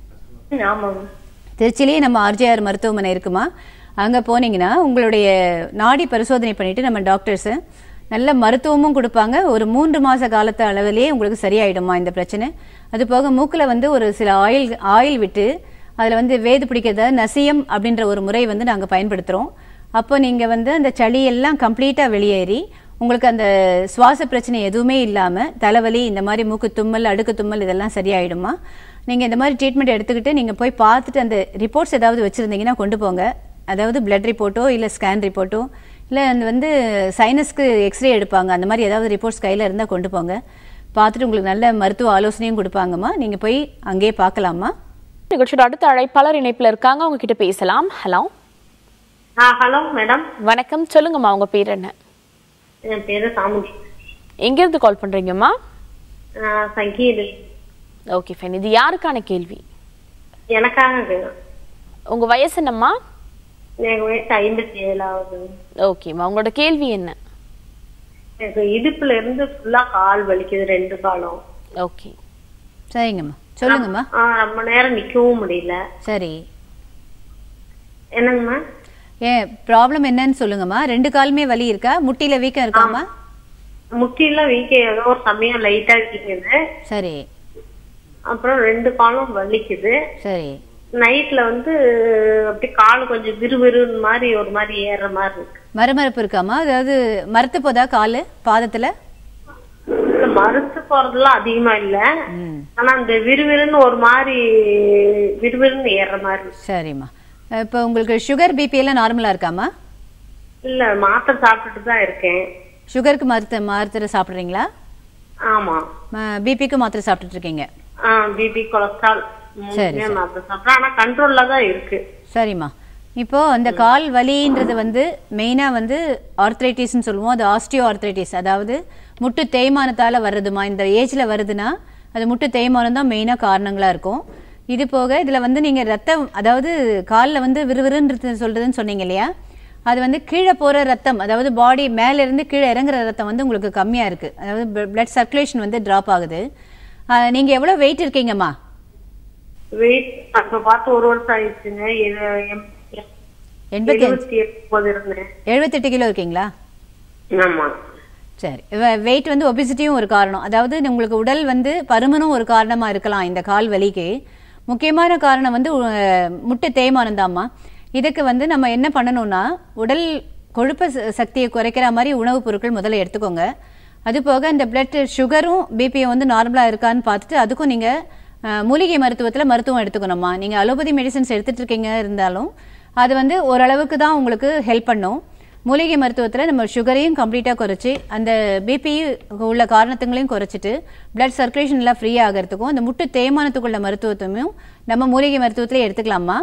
திருச்சிலேயே நம்ம ஆர்ஜேஆர் மருத்துவமனை இருக்குமா, அங்கே போனீங்கன்னா உங்களுடைய நாடி பரிசோதனை பண்ணிவிட்டு நம்ம டாக்டர்ஸு நல்ல மருத்துவமும் கொடுப்பாங்க. ஒரு மூன்று மாத காலத்து அளவிலேயே உங்களுக்கு சரியாயிடுமா இந்த பிரச்சனை. அது போக மூக்கில் வந்து ஒரு சில ஆயில் ஆயில் விட்டு அதில் வந்து வேது பிடிக்கிறத நசியம் அப்படின்ற ஒரு முறை வந்து நாங்கள் பயன்படுத்துகிறோம். அப்போ நீங்கள் வந்து அந்த சளியெல்லாம் கம்ப்ளீட்டாக வெளியேறி உங்களுக்கு அந்த சுவாச பிரச்சனை எதுவுமே இல்லாமல் தலைவலி, இந்த மாதிரி மூக்கு தும்மல், அடுக்கு தும்மல் இதெல்லாம் சரியாயிடுமா. நீங்கள் இந்த மாதிரி ட்ரீட்மெண்ட் எடுத்துக்கிட்டு நீங்கள் போய் பார்த்துட்டு அந்த ரிப்போர்ட்ஸ் ஏதாவது வச்சுருந்தீங்கன்னா கொண்டு போங்க. அதாவது பிளட் ரிப்போர்ட்டோ இல்லை ஸ்கேன் ரிப்போர்ட்டோ இல்லை அந்த வந்து சைனஸ்க்கு எக்ஸ்ரே எடுப்பாங்க, அந்த மாதிரி ஏதாவது ரிப்போர்ட்ஸ் கையில் இருந்தால் கொண்டு போங்க. பார்த்துட்டு உங்களுக்கு நல்ல மருத்துவ ஆலோசனையும் கொடுப்பாங்கம்மா. நீங்கள் போய் அங்கேயே பார்க்கலாமா. நிகழ்ச்சியோட அடுத்த அழைப்பாளர் இணைப்பில் இருக்காங்க, அவங்க கிட்ட பேசலாம். ஹலோ. Hello madam. வணக்கம், சொல்லுங்கம்மா, உங்க பேர் என்ன? என் பேரு சாமுண்டி. எங்க இருந்து கால் பண்றீங்கம்மா? சங்கீத. Okay fine. இது யாருக்கான கேள்வி? எனக்காக. உங்க வயசு என்னம்மா? எனக்கு வயசு ஐம்பத்தி ஏழாவது. ஓகேம்மா, உங்களோட கேள்வி என்ன? எனக்கு இடுப்புல இருந்து ஃபுல்லா கால் வலிக்குது, ரெண்டு காலம். ஓகே சரிங்கம்மா, சொல்லுங்கம்மா. ரொம்ப நேரம் நிக்கவும் முடியல. சரி, என்னங்கம்மா? ஏன் ப்ராப்ளம் என்னன்னு சொல்லுங்கம்மா. ரெண்டு காலுமே வலி இருக்கா? முட்டியில வீக்கம் இருக்காமா? முட்டியில வீக்கம் ஏதோ ஒரு சமயம் லைட்டா இருக்குது. சரி. அப்புறம் ரெண்டு காலும் வலிக்குது. சரி. நைட்ல வந்து அப்படி கால் கொஞ்சம் விறுவிறு மாதிரி ஒரு மாதிரி ஏற மாதிரி இருக்கு. மரமரப்பு இருக்காமா? அதாவது மரத்து போதா காலு பாதத்துல? மறுத்து போறதுலாம் அதிகமா இல்ல, ஆனா அந்த விறுவிறுன்னு ஒரு மாதிரி விறுவிறுன்னு ஏற மாதிரி. சரிம்மா, இப்போ உங்களுக்கு சுகர், பிபி எல்லாம் நார்மலா இருக்காமா? இல்ல, மாத்திரை சாப்பிட்டுட்டு தான் இருக்கேன். சுகருக்கு மாத்திரை மாத்திரை சாப்பிடுறீங்களா? ஆமா. பிபிக்கு மாத்திரை சாப்பிட்டுட்டு இருக்கீங்க? பிபி, கொலஸ்ட்ரால் மாத்திரை சாப்பிடுறேன், ஆனா கண்ட்ரோல்ல தான் இருக்கு. சரிம்மா, இப்போ அந்த கால் வலின்றது வந்து மெயினா வந்து ஆர்த்ரைட்டிஸ்ன்னு சொல்லுவோம். அது ஆஸ்டியோ ஆர்த்ரைட்டிஸ், அதாவது முட்டு தேய்மானத்தால வருதுமா. இந்த ஏஜ்ல வருதுன்னா அது முட்டு தேய்மானம் தான் மெயினா காரணங்களா இருக்கும். இது போக இதுல வந்து நீங்க ரத்தம், அதாவது காலில் வந்து விறுவிறுன்றது சொல்றதுன்னு சொன்னீங்க இல்லையா, அது வந்து கீழே போற ரத்தம், அதாவது பாடி மேல இருந்து கீழே இறங்குற ரத்தம் வந்து உங்களுக்கு கம்மியா இருக்கு. அதாவது பிளட் சர்க்குலேஷன் வந்து டிராப் ஆகுது. நீங்க எவ்வளவு வெயிட் இருக்கீங்கம்மா? வெயிட் அப்ப பார்த்து ஒரு வருஷம் ஆயிடுச்சுங்க. எழுபத்தெட்டு கிலோ இருக்கீங்களா? ஆமா. சரி, வெயிட் வந்து ஒபிசிட்டியும் ஒரு காரணம். அதாவது உங்களுக்கு உடல் வந்து பருமனும் ஒரு காரணமா இருக்கலாம் இந்த கால் வலிக்கு. முக்கியமான காரணம் வந்து முட்டை தேய்மானம் தான்மா. இதுக்கு வந்து நம்ம என்ன பண்ணணும்னா, உடல் கொழுப்பு சக்தியை குறைக்கிற மாதிரி உணவுப் பொருட்கள் முதல்ல எடுத்துக்கோங்க. அது போக இந்த பிளட் சுகரும் பிபியும் வந்து நார்மலாக இருக்கான்னு பார்த்துட்டு அதுக்கும் நீங்கள் மூலிகை மருத்துவத்தில் மருத்துவம் எடுத்துக்கணுமா. நீங்கள் அலோபதி மெடிசன்ஸ் எடுத்துட்டு இருக்கீங்க இருந்தாலும் அது வந்து ஓரளவுக்கு தான் உங்களுக்கு ஹெல்ப் பண்ணும். மூலிகை மருத்துவத்தில் நம்ம சுகரையும் கம்ப்ளீட்டாக குறைச்சி அந்த பிபி உள்ள காரணத்துங்களையும் குறைச்சிட்டு பிளட் சர்க்குலேஷன் எல்லாம் ஃப்ரீ ஆகிறதுக்கும் அந்த முட்டு தேய்மானத்துக்குள்ள மருத்துவத்தையும் நம்ம மூலிகை மருத்துவத்திலே எடுத்துக்கலாமா.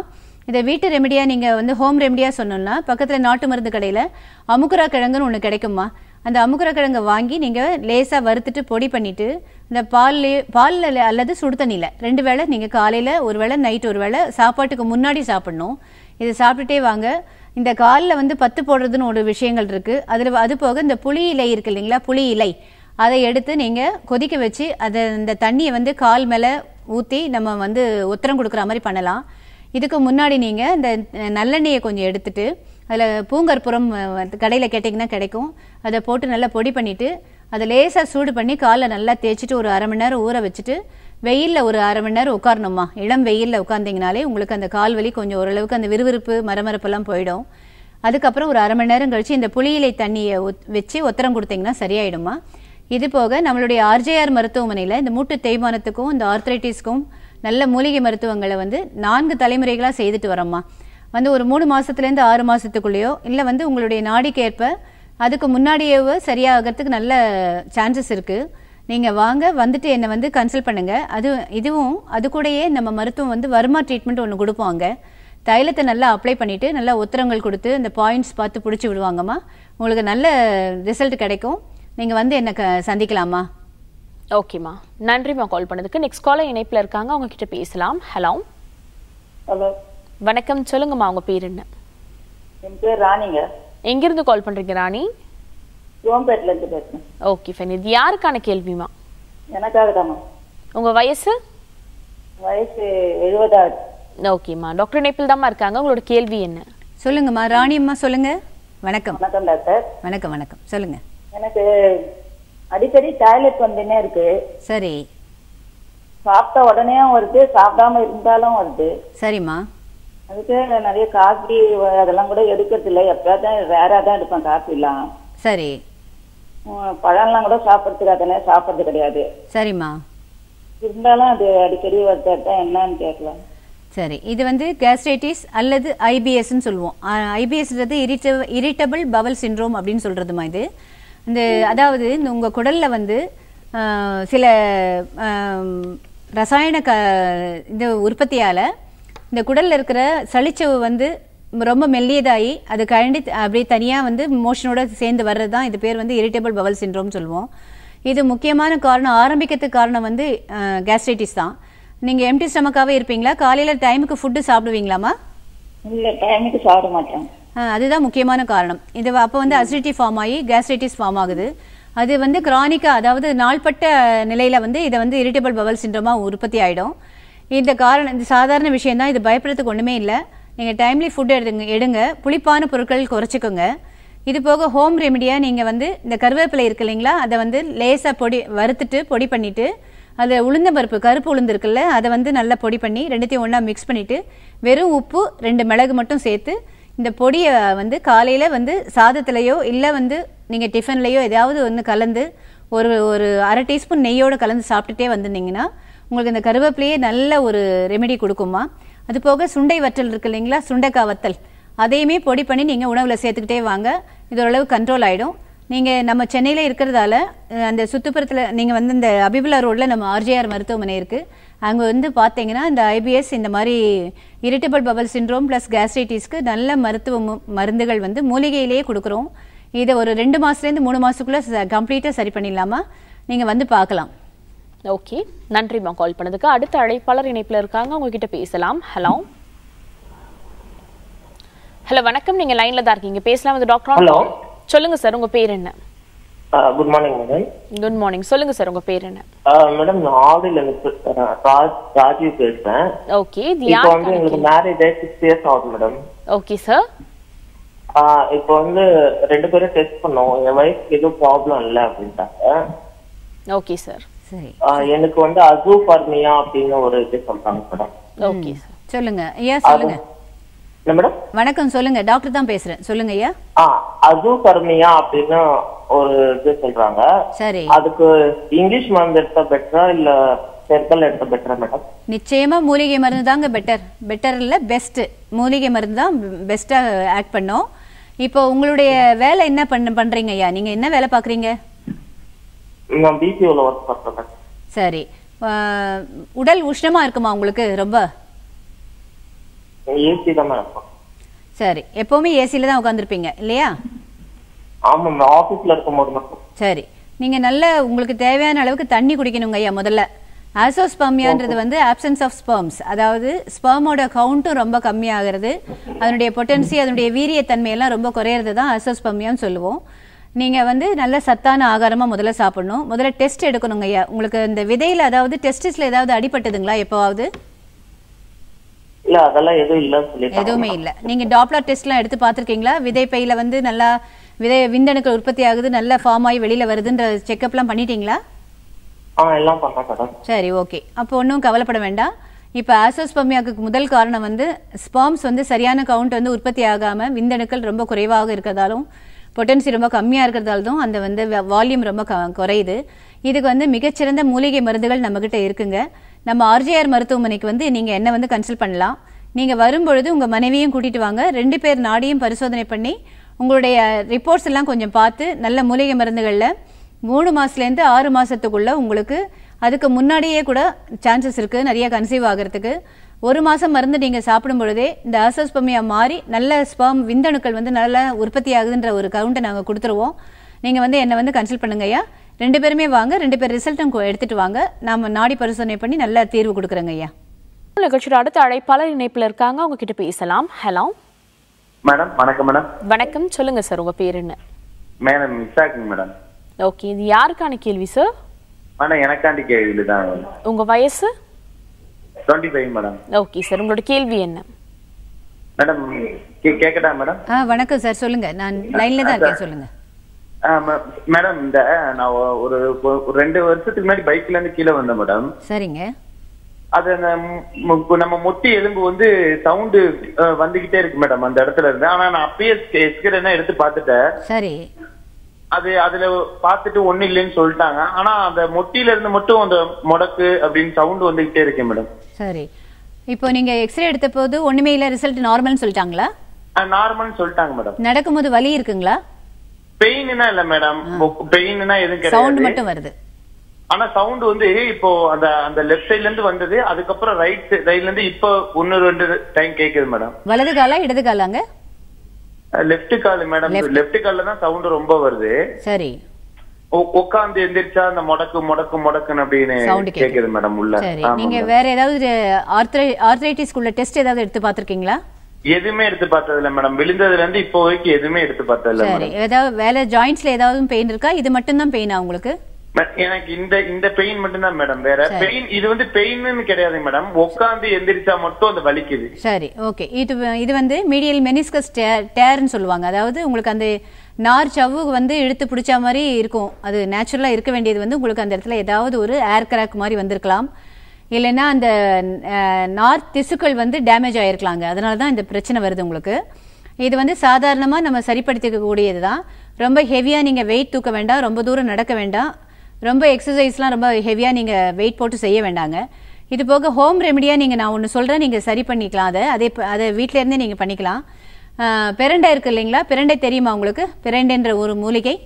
இதை வீட்டு ரெமடியாக நீங்கள் வந்து ஹோம் ரெமடியாக சொன்னோம்னா பக்கத்தில் நாட்டு மருந்து கடையில் அமுக்குரா கிழங்குன்னு ஒன்று கிடைக்குமா, அந்த அமுக்குரா கிழங்கை வாங்கி நீங்கள் லேசாக வறுத்துட்டு பொடி பண்ணிவிட்டு இந்த பால்லே பாலில் அல்லது சுடு தண்ணியில் ரெண்டு வேளை நீங்கள் காலையில் ஒரு வேளை நைட் ஒரு வேளை சாப்பாட்டுக்கு முன்னாடி சாப்பிடணும். இது சாப்பிட்டுட்டே வாங்க. இந்த காலில் வந்து பத்து போடுறதுன்னு ஒரு விஷயங்கள் இருக்குது. அதில் அது போக இந்த புளி இலை இருக்குது இல்லைங்களா, புளி இலை அதை எடுத்து நீங்கள் கொதிக்க வச்சு அதை இந்த தண்ணியை வந்து கால் மேலே ஊற்றி நம்ம வந்து உத்தரம் கொடுக்குற மாதிரி பண்ணலாம். இதுக்கு முன்னாடி நீங்கள் இந்த நல்லெண்ணெயை கொஞ்சம் எடுத்துட்டு அதில் பூங்கற்புறம் கடையில் கேட்டிங்கன்னா கிடைக்கும், அதை போட்டு நல்லா பொடி பண்ணிவிட்டு அதை லேசாக சூடு பண்ணி காலை நல்லா தேய்ச்சிட்டு ஒரு அரை மணி நேரம் ஊற வச்சுட்டு வெயிலில் ஒரு அரை மணி நேரம் உட்காரணுமா. இளம் வெயிலில் உட்காந்திங்கனாலே உங்களுக்கு அந்த கால் வலி கொஞ்சம் ஓரளவுக்கு அந்த விறுவிறுப்பு மரமரப்பெல்லாம் போயிடும். அதுக்கப்புறம் ஒரு அரை மணி நேரம் கழித்து இந்த புளியிலை தண்ணியை வச்சு ஒத்தரம் கொடுத்தீங்கன்னா சரியாயிடுமா. இது போக நம்மளுடைய ஆர்ஜேஆர் மருத்துவமனையில் இந்த மூட்டு தேய்மானத்துக்கும் இந்த ஆர்த்ரைட்டிஸ்க்கும் நல்ல மூலிகை மருத்துவங்களை வந்து நான்கு தலைமுறைகளாக செய்துட்டு வரோம்மா. வந்து ஒரு மூணு மாதத்துலேருந்து ஆறு மாதத்துக்குள்ளேயோ இல்லை வந்து உங்களுடைய நாடிக்கேற்ப அதுக்கு முன்னாடியே சரியாகிறதுக்கு நல்ல சான்சஸ் இருக்குது. நீங்கள் வாங்க, வந்துட்டு என்னை வந்து கன்சல்ட் பண்ணுங்கள். அது இதுவும் அது கூடயே நம்ம மருத்துவம் வந்து வர்மா ட்ரீட்மெண்ட் ஒன்று கொடுப்பாங்க. தைலத்தை நல்லா அப்ளை பண்ணிவிட்டு நல்லா உத்தரங்கள் கொடுத்து இந்த பாயிண்ட்ஸ் பார்த்து பிடிச்சி விடுவாங்கம்மா. உங்களுக்கு நல்ல ரிசல்ட் கிடைக்கும். நீங்கள் வந்து என்ன க சந்திக்கலாமா. ஓகேம்மா, நன்றிம்மா கால் பண்ணதுக்கு. நெக்ஸ்ட் காலர் இணைப்பில் இருக்காங்க, அவங்க கிட்ட பேசலாம். ஹலோ ஹலோ வணக்கம், சொல்லுங்கம்மா உங்க பேர் என்ன? என் பேர் ராணிங்க. எங்கிருந்து கால் பண்றீங்க ராணி? சோம்பேட்ல இருந்து பேசுறேன். Okay fine. இது யாருக்கான கேள்விமா? எனக்காக தாம்மா. உங்க வயசு? வயசு எழுபதாவது. ஓகேம்மா, டாக்டர் இணைப்பில் தாம்மா இருக்காங்க, உங்களோட கேள்வி என்ன? சொல்லுங்கம்மா ராணி அம்மா, சொல்லுங்க. வணக்கம். வணக்கம் டாக்டர். வணக்கம் வணக்கம், சொல்லுங்க. எனக்கு அடிக்கடி டாய்லெட் வந்துனே இருக்கு. சரி. சாப்பிட்ட உடனே வருது, சாப்பிடாம இருந்தாலும் வருது. சரிம்மா. அதுக்கு நிறைய காஃபி அதெல்லாம் கூட எடுக்கிறது இல்லை, எப்பயாதான் ரேரா தான் எடுப்பேன் காஃபிலாம். சரி. பழம்லாம் கூட சாப்பிட்றதுக்கு அதனே சாப்பிட்றது கிடையாது. சரிம்மா. இருந்தாலும் அது அடிக்கடி வருது, என்னன்னு கேட்கலாம். சரி, இது வந்து கேஸ்ட்ரைட்டிஸ் அல்லது ஐபிஎஸ்ன்னு சொல்லுவோம். ஐபிஎஸ்ன்றது இரிட்ட இரிட்டபிள் பவல் சிண்ட்ரோம் அப்படின்னு சொல்கிறதுமா. இது இந்த அதாவது இந்த உங்கள் குடலில் வந்து சில ரசாயன க இந்த உற்பத்தியால் இந்த குடலில் இருக்கிற சளிச்சவு வந்து ரொம்ப மெல்லியதாகி அது கழண்டி அப்படியே தனியாக வந்து மோஷனோட சேர்ந்து வர்றது தான் இது பேர் வந்து இரிட்டபிள் பவல் சிண்ட்ரோம் சொல்லுவோம். இது முக்கியமான காரணம், ஆரம்பிக்கிறதுக்கு காரணம் வந்து கேஸ்ட்ரைட்டிஸ் தான். நீங்கள் எம்டி ஸ்டமக்காகவே இருப்பீங்களா? காலையில் டைமுக்கு ஃபுட்டு சாப்பிடுவீங்களாமா? இல்லை, டைமுக்கு சாப்பிட மாட்டேன். அதுதான் முக்கியமான காரணம். இது அப்போ வந்து அசிடிட்டி ஃபார்ம் ஆகி கேஸ்ட்ரைட்டிஸ் ஃபார்ம் ஆகுது. அது வந்து கிரானிக்காக, அதாவது நாள்பட்ட நிலையில் வந்து இதை வந்து இரிட்டபிள் பவல் சிண்ட்ரோமாக உற்பத்தி ஆகிடும். இந்த காரணம் இந்த சாதாரண விஷயம் தான், இது பயப்படுறதுக்கு ஒன்றுமே இல்லை. நீங்கள் டைம்லி ஃபுட் எடுங்க எடுங்க புளிப்பான பொருட்கள் குறைச்சிக்கோங்க. இது போக ஹோம் ரெமிடியாக நீங்கள் வந்து இந்த கருவேப்பிலை இருக்கு இல்லைங்களா, அதை வந்து லேசாக பொடி வறுத்துட்டு பொடி பண்ணிவிட்டு அதில் உளுந்த பருப்பு கருப்பு உளுந்து இருக்குல்ல, அதை வந்து நல்லா பொடி பண்ணி ரெண்டுத்தையும் ஒன்றா மிக்ஸ் பண்ணிவிட்டு வெறும் உப்பு ரெண்டு மிளகு மட்டும் சேர்த்து இந்த பொடியை வந்து காலையில் வந்து சாதத்துலேயோ இல்லை வந்து நீங்கள் டிஃபன்லேயோ ஏதாவது ஒன்று கலந்து ஒரு ஒரு அரை டீஸ்பூன் நெய்யோடு கலந்து சாப்பிட்டுட்டே வந்துருந்தீங்கன்னா உங்களுக்கு இந்த கருவேப்பிலையே நல்ல ஒரு ரெமெடி கொடுக்குமா. அது போக சுண்டை வற்றல் இருக்கு இல்லைங்களா, சுண்டைக்காய் வத்தல், அதையுமே பொடி பண்ணி நீங்கள் உணவில் சேர்த்துக்கிட்டே வாங்க. இது ஓரளவு கண்ட்ரோல் ஆகிடும். நீங்கள் நம்ம சென்னையில் இருக்கிறதால அந்த சுற்றுப்புறத்தில் நீங்கள் வந்து இந்த அபிபுலா ரோடில் நம்ம ஆர்ஜேஆர் மருத்துவமனை இருக்குது, அங்கே வந்து பார்த்தீங்கன்னா இந்த ஐபிஎஸ் இந்த மாதிரி இரிட்டபிள் பவல் சிண்ட்ரோம் ப்ளஸ் கேஸ்ட்ரைட்டிஸ்க்கு நல்ல மருத்துவ மருந்துகள் வந்து மூலிகையிலேயே கொடுக்குறோம். இதை ஒரு ரெண்டு மாதத்துலேருந்து மூணு மாதத்துக்குள்ளே கம்ப்ளீட்டாக சரி பண்ணிடலாமா. நீங்கள் வந்து பார்க்கலாம். ஓகே, நன்றிம்மா கால் பண்ணதுக்கு. அடுத்த அழைப்பாளர் இணைப்பில் இருக்காங்க, உங்ககிட்ட பேசலாம். ஹலோ ஹலோ வணக்கம், நீங்க லைன்ல தான் இருக்கீங்க, பேசலாம் with டாக்டர். ஹலோ, சொல்லுங்க சார், உங்க பேர் என்ன? Good morning madam. Good morning, சொல்லுங்க சார், உங்க பேர் என்ன? மேடம் நான் ஆடில இருந்து ராஜீவ் பேசுறேன். ஓகே, இப்போ வந்து உங்களுக்கு மேரேஜ் ஆகி சிக்ஸ் இயர்ஸ் ஆகுது மேடம். Okay sir. இப்போ வந்து ரெண்டு பேரும் டெஸ்ட் பண்ணோம், என் வயசுக்கு எதுவும் ப்ராப்ளம் இல்லை அப்படின்ட்டாங்க. Okay sir. சரி, எனக்கு வந்து அசூபர்மியா அப்படின்னு ஒரு இது சொல்றாங்க மேடம். ஓகே சார், சொல்லுங்க ஐயா, சொல்லுங்க. என்ன மேடம்? வணக்கம், சொல்லுங்க, டாக்டர் தான் பேசுறேன், சொல்லுங்க ஐயா. அசூபர்மியா அப்படின்னு ஒரு இது சொல்றாங்க. சரி, அதுக்கு இங்கிலீஷ் மருந்து எடுத்தா பெட்டரா இல்ல ஹெர்பல் எடுத்தா பெட்டரா மேடம்? நிச்சயமா மூலிகை மருந்து தாங்க பெட்டர். பெட்டர் இல்ல பெஸ்ட், மூலிகை மருந்து தான் பெஸ்டா ஆக்ட் பண்ணும். இப்போ உங்களுடைய வேலை என்ன பண்ண பண்றீங்க ஐயா? நீங்க என்ன வேலை பாக்குறீங்க? நான் பிசிஓல வர்க் பண்றேன். சரி, உடல் உஷ்ணமா இருக்குமா உங்களுக்கு? ரொம்ப ஏசி தான் மேடம். சரி, எப்பவுமே ஏசில தான் உட்காந்துருப்பீங்க இல்லையா? ஆமா, ஆபீஸ்ல இருக்கும்போது மட்டும். சரி, நீங்க நல்ல உங்களுக்கு தேவையான அளவுக்கு தண்ணி குடிக்கணுங்க ஐயா. முதல்ல ஆசோஸ்பர்மியான்றது வந்து ஆப்சன்ஸ் ஆஃப் ஸ்பெர்ம்ஸ், அதாவது ஸ்பெர்மோட கவுண்ட்டும் ரொம்ப கம்மியாகிறது, அதனுடைய பொட்டன்சி அதனுடைய வீரியத்தன்மையெல்லாம் ரொம்ப குறையிறது தான் ஆசோஸ்பர்மியான்னு சொல்லுவோம். நீங்கள் வந்து நல்ல சத்தான ஆகாரமாக முதல்ல சாப்பிடணும். முதல்ல டெஸ்ட் எடுக்கணுங்க ஐயா. உங்களுக்கு இந்த விதையில் அதாவது டெஸ்டிஸில் ஏதாவது அடிபட்டதுங்களா எப்போவாவது? இல்ல, அதெல்லாம் எதுவும் இல்லன்னு சொல்லிட்டாங்க. எதுவுமே இல்ல. நீங்க டாப்லர் டெஸ்ட்லாம் எடுத்து பார்த்திருக்கீங்களா? விதை பையில வந்து நல்லா விதை விந்தணுக்கள் உற்பத்தி ஆகுது, நல்ல ஃபார்ம் ஆகி வெளியில வருதுன்ற செக்அப்லாம் பண்ணிட்டீங்களா? ஆ, எல்லாம் பண்ணேன். சரி, ஓகே. அப்போ ஒன்றும் கவலைப்பட வேண்டாம். இப்போ ஆசோஸ்பர்மியாவுக்கு முதல் காரணம் வந்து ஸ்பெர்ம்ஸ் வந்து சரியான கவுண்ட் வந்து உற்பத்தி ஆகாம விந்தணுக்கள் ரொம்ப குறைவாக இருக்கிறதாலும் பொட்டன்சி ரொம்ப கம்மியாக இருக்கிறதாலும் அந்த வந்து வால்யூம் ரொம்ப குறையுது. இதுக்கு வந்து மிகச்சிறந்த மூலிகை மருந்துகள் நம்மக்கிட்ட இருக்குங்க. நம்ம ஆர்ஜேஆர் மருத்துவமனைக்கு வந்து நீங்கள் என்ன வந்து கன்சல்ட் பண்ணலாம். நீங்கள் வரும்பொழுது உங்கள் மனைவியும் கூட்டிகிட்டு வாங்க. ரெண்டு பேர் நாடியும் பரிசோதனை பண்ணி உங்களுடைய ரிப்போர்ட்ஸ் எல்லாம் கொஞ்சம் பார்த்து நல்ல மூலிகை மருந்துகளில் மூணு மாதத்துலேருந்து ஆறு மாதத்துக்குள்ளே உங்களுக்கு அதுக்கு முன்னாடியே கூட சான்சஸ் இருக்குது நிறைய கன்சீவ் ஆகிறதுக்கு. ஒரு மாதம் மருந்து நீங்கள் சாப்பிடும் பொழுதே இந்த ஆசோஸ்பர்மியா மாறி நல்ல ஸ்பெர்ம் விந்தணுக்கள் வந்து நல்லா உற்பத்தி ஆகுதுன்ற ஒரு கவுண்டை நாங்கள் கொடுத்துருவோம். நீங்கள் வந்து என்னை வந்து கன்சல்ட் பண்ணுங்க ஐயா. ரெண்டு பேருமே வாங்க, ரெண்டு பேர் ரிசல்ட்டும் எடுத்துட்டு வாங்க. நாம நாடி பரிசோதனை பண்ணி நல்ல தீர்வு கொடுக்குறோங்க ஐயா. நிகழ்ச்சியோட அடுத்த அழைப்பாளர் இணைப்புல இருக்காங்க, அவங்க கிட்ட பேசலாம். Hello madam. வணக்கம் மேடம். வணக்கம், சொல்லுங்க சார், உங்க பேர் என்ன? Madam இசாக்குங்க madam. ஓகே, இது யாருக்கான கேள்வி சார்? மேடம் எனக்காண்டி கேள்வி தான். உங்க வயசு? இருபத்தி ஐந்து மேடம். ஓகே சார், உங்களோட கேள்வி என்ன? Madam கேக்கட்டா madam? ஆ, வணக்கம் சார், சொல்லுங்க. நான் லைன்ல தான் இருக்கேன், சொல்லுங்க. மேடம், இந்த நான் ஒரு ரெண்டு வருஷத்துக்கு முன்னாடி பைக்ல இருந்து கீழே வந்தேன் மேடம். சரிங்க. அது நம்ம முட்டி எலும்பு வந்து சவுண்டு வந்துகிட்டே இருக்கு மேடம் அந்த இடத்துல இருந்து. ஆனா நான் அப்பயே எஸ்கிரேனா எடுத்து பார்த்துட்டேன். சரி. அது அதுல பார்த்துட்டு ஒண்ணு இல்லைன்னு சொல்லிட்டாங்க. ஆனா அந்த முட்டியில இருந்து மட்டும் அந்த முடக்கு அப்படின்னு சவுண்ட் வந்துகிட்டே இருக்கு மேடம். சரி, இப்போ நீங்க எக்ஸ்ரே எடுத்த போது ஒண்ணுமே இல்ல, ரிசல்ட் நார்மல்னு சொல்லிட்டாங்களா? நார்மல்னு சொல்லிட்டாங்க மேடம். நடக்கும்போது வலி இருக்குங்களா? பெயின்னா இல்ல மேடம், பெயின்னா எதுவும் கிடையாது, சவுண்ட் மட்டும் வருது. ஆனா சவுண்ட் வந்து இப்போ அந்த அந்த லெஃப்ட் சைடுல இருந்து வந்தது, அதுக்கப்புறம் ரைட் சைடுல இருந்து இப்போ ஒன்னு ரெண்டு டைம் கேக்குது மேடம். வலது காலா இடது காலாங்க? லெஃப்ட் கால் மேடம். லெஃப்ட் கால்ல தான் சவுண்ட் ரொம்ப வருது. சரி. உட்கார்ந்து எந்திரிச்சா அந்த முடக்கு முடக்கு முடக்குன்னு அப்படின்னு கேக்குது மேடம் உள்ள. சரி, நீங்க வேற ஏதாவது ஆர்த்ரைட்டிஸ் உள்ள டெஸ்ட் ஏதாவது எடுத்து பாத்திருக்கீங்களா? எதுவுமே எடுத்து பார்த்தது இல்ல மேடம். விழுந்ததுல இருந்து இப்போ வரைக்கும் எதுவுமே எடுத்து பார்த்தது இல்ல. சரி, ஏதாவது வேற ஜாயிண்ட்ஸ்ல ஏதாவது பெயின் இருக்கா? இது மட்டும் தான் பெயினா உங்களுக்கு? எனக்கு இந்த இந்த பெயின் மட்டும் தான் மேடம், வேற பெயின் இது வந்து பெயின் கிடையாது மேடம். உட்கார்ந்து எந்திரிச்சா மட்டும் அது வலிக்குது. சரி, ஓகே. இது இது வந்து மீடியல் மெனிஸ்கஸ் டேர்ன்னு சொல்லுவாங்க. அதாவது உங்களுக்கு அந்த நார் சவ்வு வந்து இழுத்து பிடிச்ச மாதிரி இருக்கும். அது நேச்சுரலா இருக்க வேண்டியது வந்து உங்களுக்கு அந்த இடத்துல ஏதாவது ஒரு ஏர் கிராக் மாதிரி வந்திருக்கலாம், இல்லைன்னா அந்த நார் திசுக்கள் வந்து டேமேஜ் ஆயிருக்கலாங்க. அதனால தான் இந்த பிரச்சனை வருது உங்களுக்கு. இது வந்து சாதாரணமாக நம்ம சரிப்படுத்திக்க கூடியது தான். ரொம்ப ஹெவியாக நீங்கள் வெயிட் தூக்க வேண்டாம், ரொம்ப தூரம் நடக்க வேண்டாம், ரொம்ப எக்ஸசைஸ்லாம் ரொம்ப ஹெவியாக நீங்கள் வெயிட் போட்டு செய்ய வேண்டாங்க. இது போக ஹோம் ரெமடியாக நீங்கள் நான் ஒன்று சொல்கிறேன், நீங்கள் சரி பண்ணிக்கலாம். அதை அதே அதை வீட்டிலேருந்தே நீங்கள் பண்ணிக்கலாம். பிரண்டை இருக்கு இல்லைங்களா? பிரண்டை தெரியுமா உங்களுக்கு? பிரண்டைன்ற ஒரு மூலிகை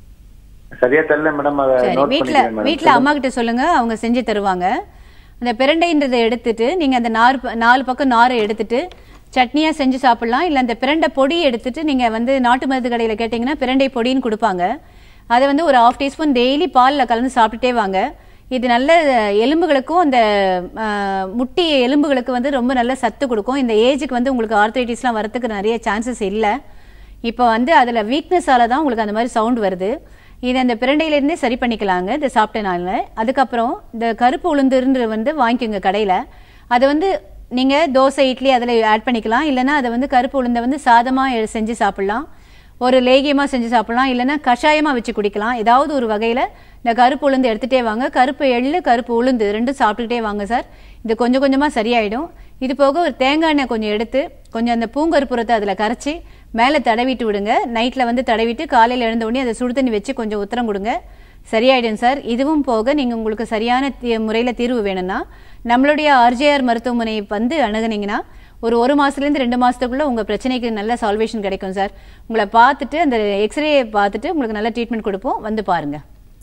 சரியா தெரியல மேடம். வீட்டில் வீட்டில் அம்மா கிட்ட சொல்லுங்க, அவங்க செஞ்சு தருவாங்க. அந்த பிரண்டைன்றதை எடுத்துட்டு நீங்கள் அந்த நார் நாலு பக்கம் நாரை எடுத்துட்டு சட்னியாக செஞ்சு சாப்பிட்லாம். இல்லை அந்த பிரண்டை பொடி எடுத்துட்டு நீங்கள் வந்து நாட்டு மருந்து கடையில் கேட்டிங்கன்னா பிரண்டை பொடின்னு கொடுப்பாங்க. அதை வந்து ஒரு ஹாஃப் டீஸ்பூன் டெய்லி பாலில் கலந்து சாப்பிட்டுட்டே வாங்க. இது நல்ல எலும்புகளுக்கும் அந்த முட்டி எலும்புகளுக்கு வந்து ரொம்ப நல்ல சத்து கொடுக்கும். இந்த ஏஜுக்கு வந்து உங்களுக்கு ஆர்த்ரைட்டிஸ்லாம் வரத்துக்கு நிறைய சான்சஸ் இல்லை. இப்போ வந்து அதில் வீக்னஸால தான் உங்களுக்கு அந்த மாதிரி சவுண்ட் வருது. இதை அந்த பிரண்டையிலேருந்தே சரி பண்ணிக்கலாங்க இந்த சாப்பிட்டனால. அதுக்கப்புறம் இந்த கருப்பு உளுந்துருந்து வந்து வாங்கிக்கோங்க கடையில். அதை வந்து நீங்கள் தோசை இட்லி அதில் ஆட் பண்ணிக்கலாம். இல்லைனா அதை வந்து கருப்பு உளுந்தை வந்து சாதமாக செஞ்சு சாப்பிட்லாம், ஒரு லேகியமாக செஞ்சு சாப்பிட்லாம், இல்லைனா கஷாயமாக வச்சு குடிக்கலாம். ஏதாவது ஒரு வகையில் இந்த கருப்பு உளுந்து எடுத்துகிட்டே வாங்க. கருப்பு எள்ளு கருப்பு உளுந்து ரெண்டும் சாப்பிட்டுக்கிட்டே வாங்க சார். இது கொஞ்சம் கொஞ்சமாக சரியாயிடும். இது போக ஒரு தேங்காய் எண்ணெய் கொஞ்சம் எடுத்து கொஞ்சம் அந்த பூங்கற்புறத்தை அதில் கரைச்சி மேலே தடவிட்டு விடுங்க. நைட்டில் வந்து தடவிட்டு காலையில் எழுந்த உடனே அதை சுடு தண்ணி வச்சு கொஞ்சம் உத்தரம் கொடுங்க, சரியாயிடும் சார். இதுவும் போக நீங்கள் உங்களுக்கு சரியான முறையில் தீர்வு வேணும்னா நம்மளுடைய ஆர்ஜேஆர் மருத்துவமனையை வந்து அணுகுனீங்கன்னா ஒரு ஒரு மாதத்துலேருந்து ரெண்டு மாதத்துக்குள்ளே உங்கள் பிரச்சனைக்கு நல்ல சால்வேஷன் கிடைக்கும் சார். உங்களை பார்த்துட்டு அந்த எக்ஸ்ரே பார்த்துட்டு உங்களுக்கு நல்ல ட்ரீட்மெண்ட் கொடுப்போம், வந்து பாருங்கள்.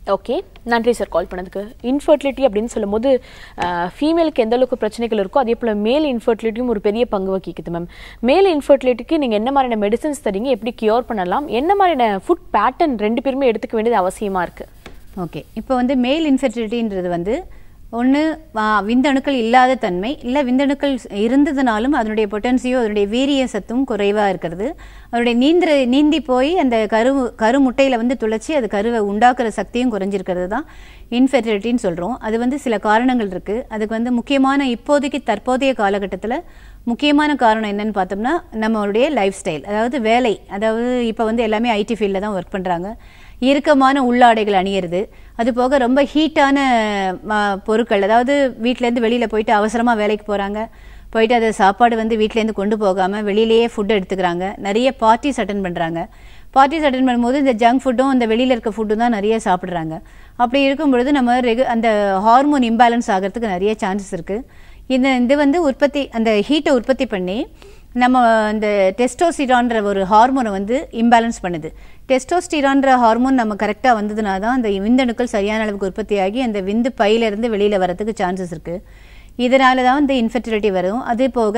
ஓகே, நன்றி சார் கால் பண்ணதுக்கு. இன்ஃபர்டிலிட்டி அப்படின்னு சொல்லும்போது ஃபீமேலுக்கு எந்த அளவுக்கு பிரச்சனைகள் இருக்கோ அதே போல் மேல் இன்ஃபர்டிலிட்டியும் ஒரு பெரிய பங்கு வகிக்குது மேம். மேல் இன்ஃபர்டிலிட்டிக்கு நீங்கள் என்ன மாதிரியான மெடிசன்ஸ் தரீங்க, எப்படி கியூர் பண்ணலாம், என்ன மாதிரியான ஃபுட் பேட்டர்ன் ரெண்டு பேருமே எடுத்துக்க வேண்டியது அவசியமாக இருக்குது? ஓகே, இப்போ வந்து மேல் இன்ஃபர்டிலிட்டின்றது வந்து ஒன்று விந்தணுக்கள் இல்லாத தன்மை, இல்லை விந்தணுக்கள் இருந்ததுனாலும் அதனுடைய பொட்டன்சியோ அதனுடைய வீரிய சத்தும் குறைவாக இருக்கிறது. அதனுடைய நீந்திர நீந்தி போய் அந்த கரு கரு முட்டையில் வந்து துளைச்சி அது கருவை உண்டாக்குற சக்தியும் குறைஞ்சிருக்கிறது தான் இன்ஃபெர்டிலிட்டின்னு சொல்கிறோம். அது வந்து சில காரணங்கள் இருக்குது. அதுக்கு வந்து முக்கியமான இப்போதைக்கு தற்போதைய காலகட்டத்தில் முக்கியமான காரணம் என்னன்னு பார்த்தோம்னா நம்மளுடைய லைஃப் ஸ்டைல், அதாவது வேலை. அதாவது இப்போ வந்து எல்லாமே ஐடி ஃபீல்டில் தான் ஒர்க் பண்ணுறாங்க. இறுக்கமான உள்ளாடைகள் அணியிறது, அது போக ரொம்ப ஹீட்டான பொருட்கள், அதாவது வீட்டிலேருந்து வெளியில் போயிட்டு அவசரமாக வேலைக்கு போகிறாங்க, போயிட்டு அதை சாப்பாடு வந்து வீட்டிலேருந்து கொண்டு போகாமல் வெளியிலேயே ஃபுட் எடுத்துக்கிறாங்க. நிறைய பார்ட்டிஸ் அட்டன் பண்ணுறாங்க. பார்ட்டிஸ் அட்டன் பண்ணும்போது இந்த ஜங்க் ஃபுட்டும் இந்த வெளியில் இருக்க ஃபுட்டும் தான் நிறைய சாப்பிட்றாங்க. அப்படி இருக்கும் பொழுது நம்ம ரெகு அந்த ஹார்மோன் இம்பேலன்ஸ் ஆகிறதுக்கு நிறைய சான்சஸ் இருக்குது. இந்த இது வந்து உற்பத்தி அந்த ஹீட்டை உற்பத்தி பண்ணி நம்ம இந்த டெஸ்டோஸ்டிரான்ற ஒரு ஹார்மோனை வந்து இம்பேலன்ஸ் பண்ணுது. டெஸ்டோஸ்டிரான்ற ஹார்மோன் நம்ம கரெக்டாக வந்ததுனா தான் அந்த விந்தணுக்கள் சரியான அளவுக்கு உற்பத்தியாகி அந்த விந்து பையிலேருந்து வெளியில் வரதுக்கு சான்சஸ் இருக்குது. இதனால தான் இந்த இன்ஃபெர்டிலிட்டி வரும். அது போக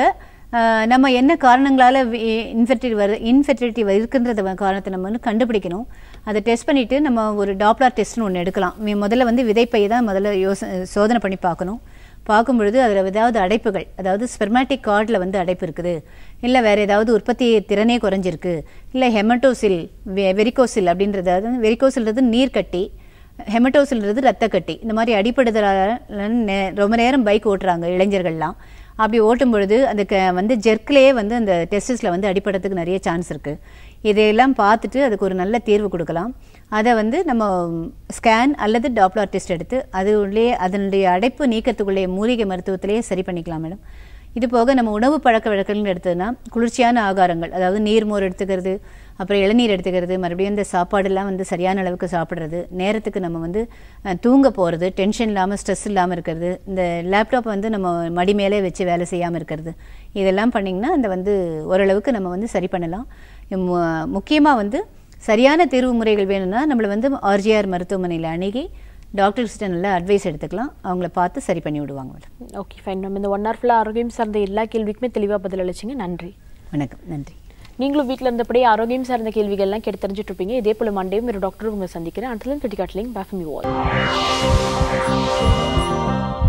நம்ம என்ன காரணங்களால் இன்ஃபெர்டிலிட்டி வரு இன்ஃபெர்டிலிட்டி இருக்குன்றத காரணத்தை நம்ம வந்து கண்டுபிடிக்கணும். அதை டெஸ்ட் பண்ணிவிட்டு நம்ம ஒரு டாப்லர் டெஸ்ட்னு ஒன்று எடுக்கலாம். முதல்ல வந்து விதைப்பை தான் முதல்ல யோச சோதனை பண்ணி பார்க்கணும். பார்க்கும் பொழுது அதில் ஏதாவது அடைப்புகள், அதாவது ஸ்பெர்மேட்டிக் கார்டில் வந்து அடைப்பு இருக்குது, இல்லை வேறு ஏதாவது உற்பத்தி திறனே குறைஞ்சிருக்கு, இல்லை ஹெமட்டோசில் வெரிகோசில் அப்படின்றது, அதாவது வெரிகோசில்ன்றது நீர்க்கட்டி, ஹெமட்டோசில்ன்றது ரத்த கட்டி. இந்த மாதிரி அடிப்படுதலால் ரொம்ப நேரம் பைக் ஓட்டுறாங்க இளைஞர்கள்லாம். அப்படி ஓட்டும் பொழுது அந்த க வந்து ஜெர்க்லேயே வந்து அந்த டெஸ்டிஸில் வந்து அடிப்படுறதுக்கு நிறைய சான்ஸ் இருக்குது. இதையெல்லாம் பார்த்துட்டு அதுக்கு ஒரு நல்ல தீர்வு கொடுக்கலாம். அதை வந்து நம்ம ஸ்கேன் அல்லது டாப்லர் டெஸ்ட் எடுத்து அது உள்ளே அதனுடைய அடைப்பு நீக்கத்துக்குள்ளே மூலிகை மருத்துவத்திலேயே சரி பண்ணிக்கலாம் மேடம். இது போக நம்ம உணவு பழக்க வழக்கங்கள்னு எடுத்ததுன்னா குளிர்ச்சியான ஆகாரங்கள், அதாவது நீர்மோர் எடுத்துக்கிறது, அப்புறம் இளநீர் எடுத்துக்கிறது, மறுபடியும் இந்த சாப்பாடெல்லாம் வந்து சரியான அளவுக்கு சாப்பிட்றது, நேரத்துக்கு நம்ம வந்து தூங்க போகிறது, டென்ஷன் இல்லாமல் ஸ்ட்ரெஸ் இல்லாமல் இருக்கிறது, இந்த லேப்டாப் வந்து நம்ம மடி மேலே வச்சு வேலை செய்யாமல் இருக்கிறது, இதெல்லாம் பண்ணிங்கன்னா அந்த வந்து ஓரளவுக்கு நம்ம வந்து சரி பண்ணலாம். முக்கியமாக வந்து சரியான தீர்வு முறைகள் வேணும்னா நம்மளை வந்து ஆர்ஜேஆர் மருத்துவமனையில் அணுகி டாக்டர்ஸ்கிட்ட நல்ல அட்வைஸ் எடுத்துக்கலாம். அவங்கள பார்த்து சரி பண்ணி விடுவாங்க மேடம். Okay fine ma'am. இந்த ஒன் ஹவர் ஃபுல்லாக ஆரோக்கியம் சார்ந்த எல்லா கேள்விக்குமே தெளிவாக பதில் அளிச்சிங்க. நன்றி. வணக்கம். நன்றி. நீங்களும் வீட்டில் இருந்தபடியே ஆரோக்கியம் சார்ந்த கேள்விகள்லாம் கேட்டு தெரிஞ்சுட்டு இருப்பீங்க. இதே போல் மண்டேயும் ஒரு டாக்டர் உங்களை சந்திக்கிறேன். அன்டில் தென் கிரிட்டிகாட்லிங் பேஃபம் யூ ஆல்.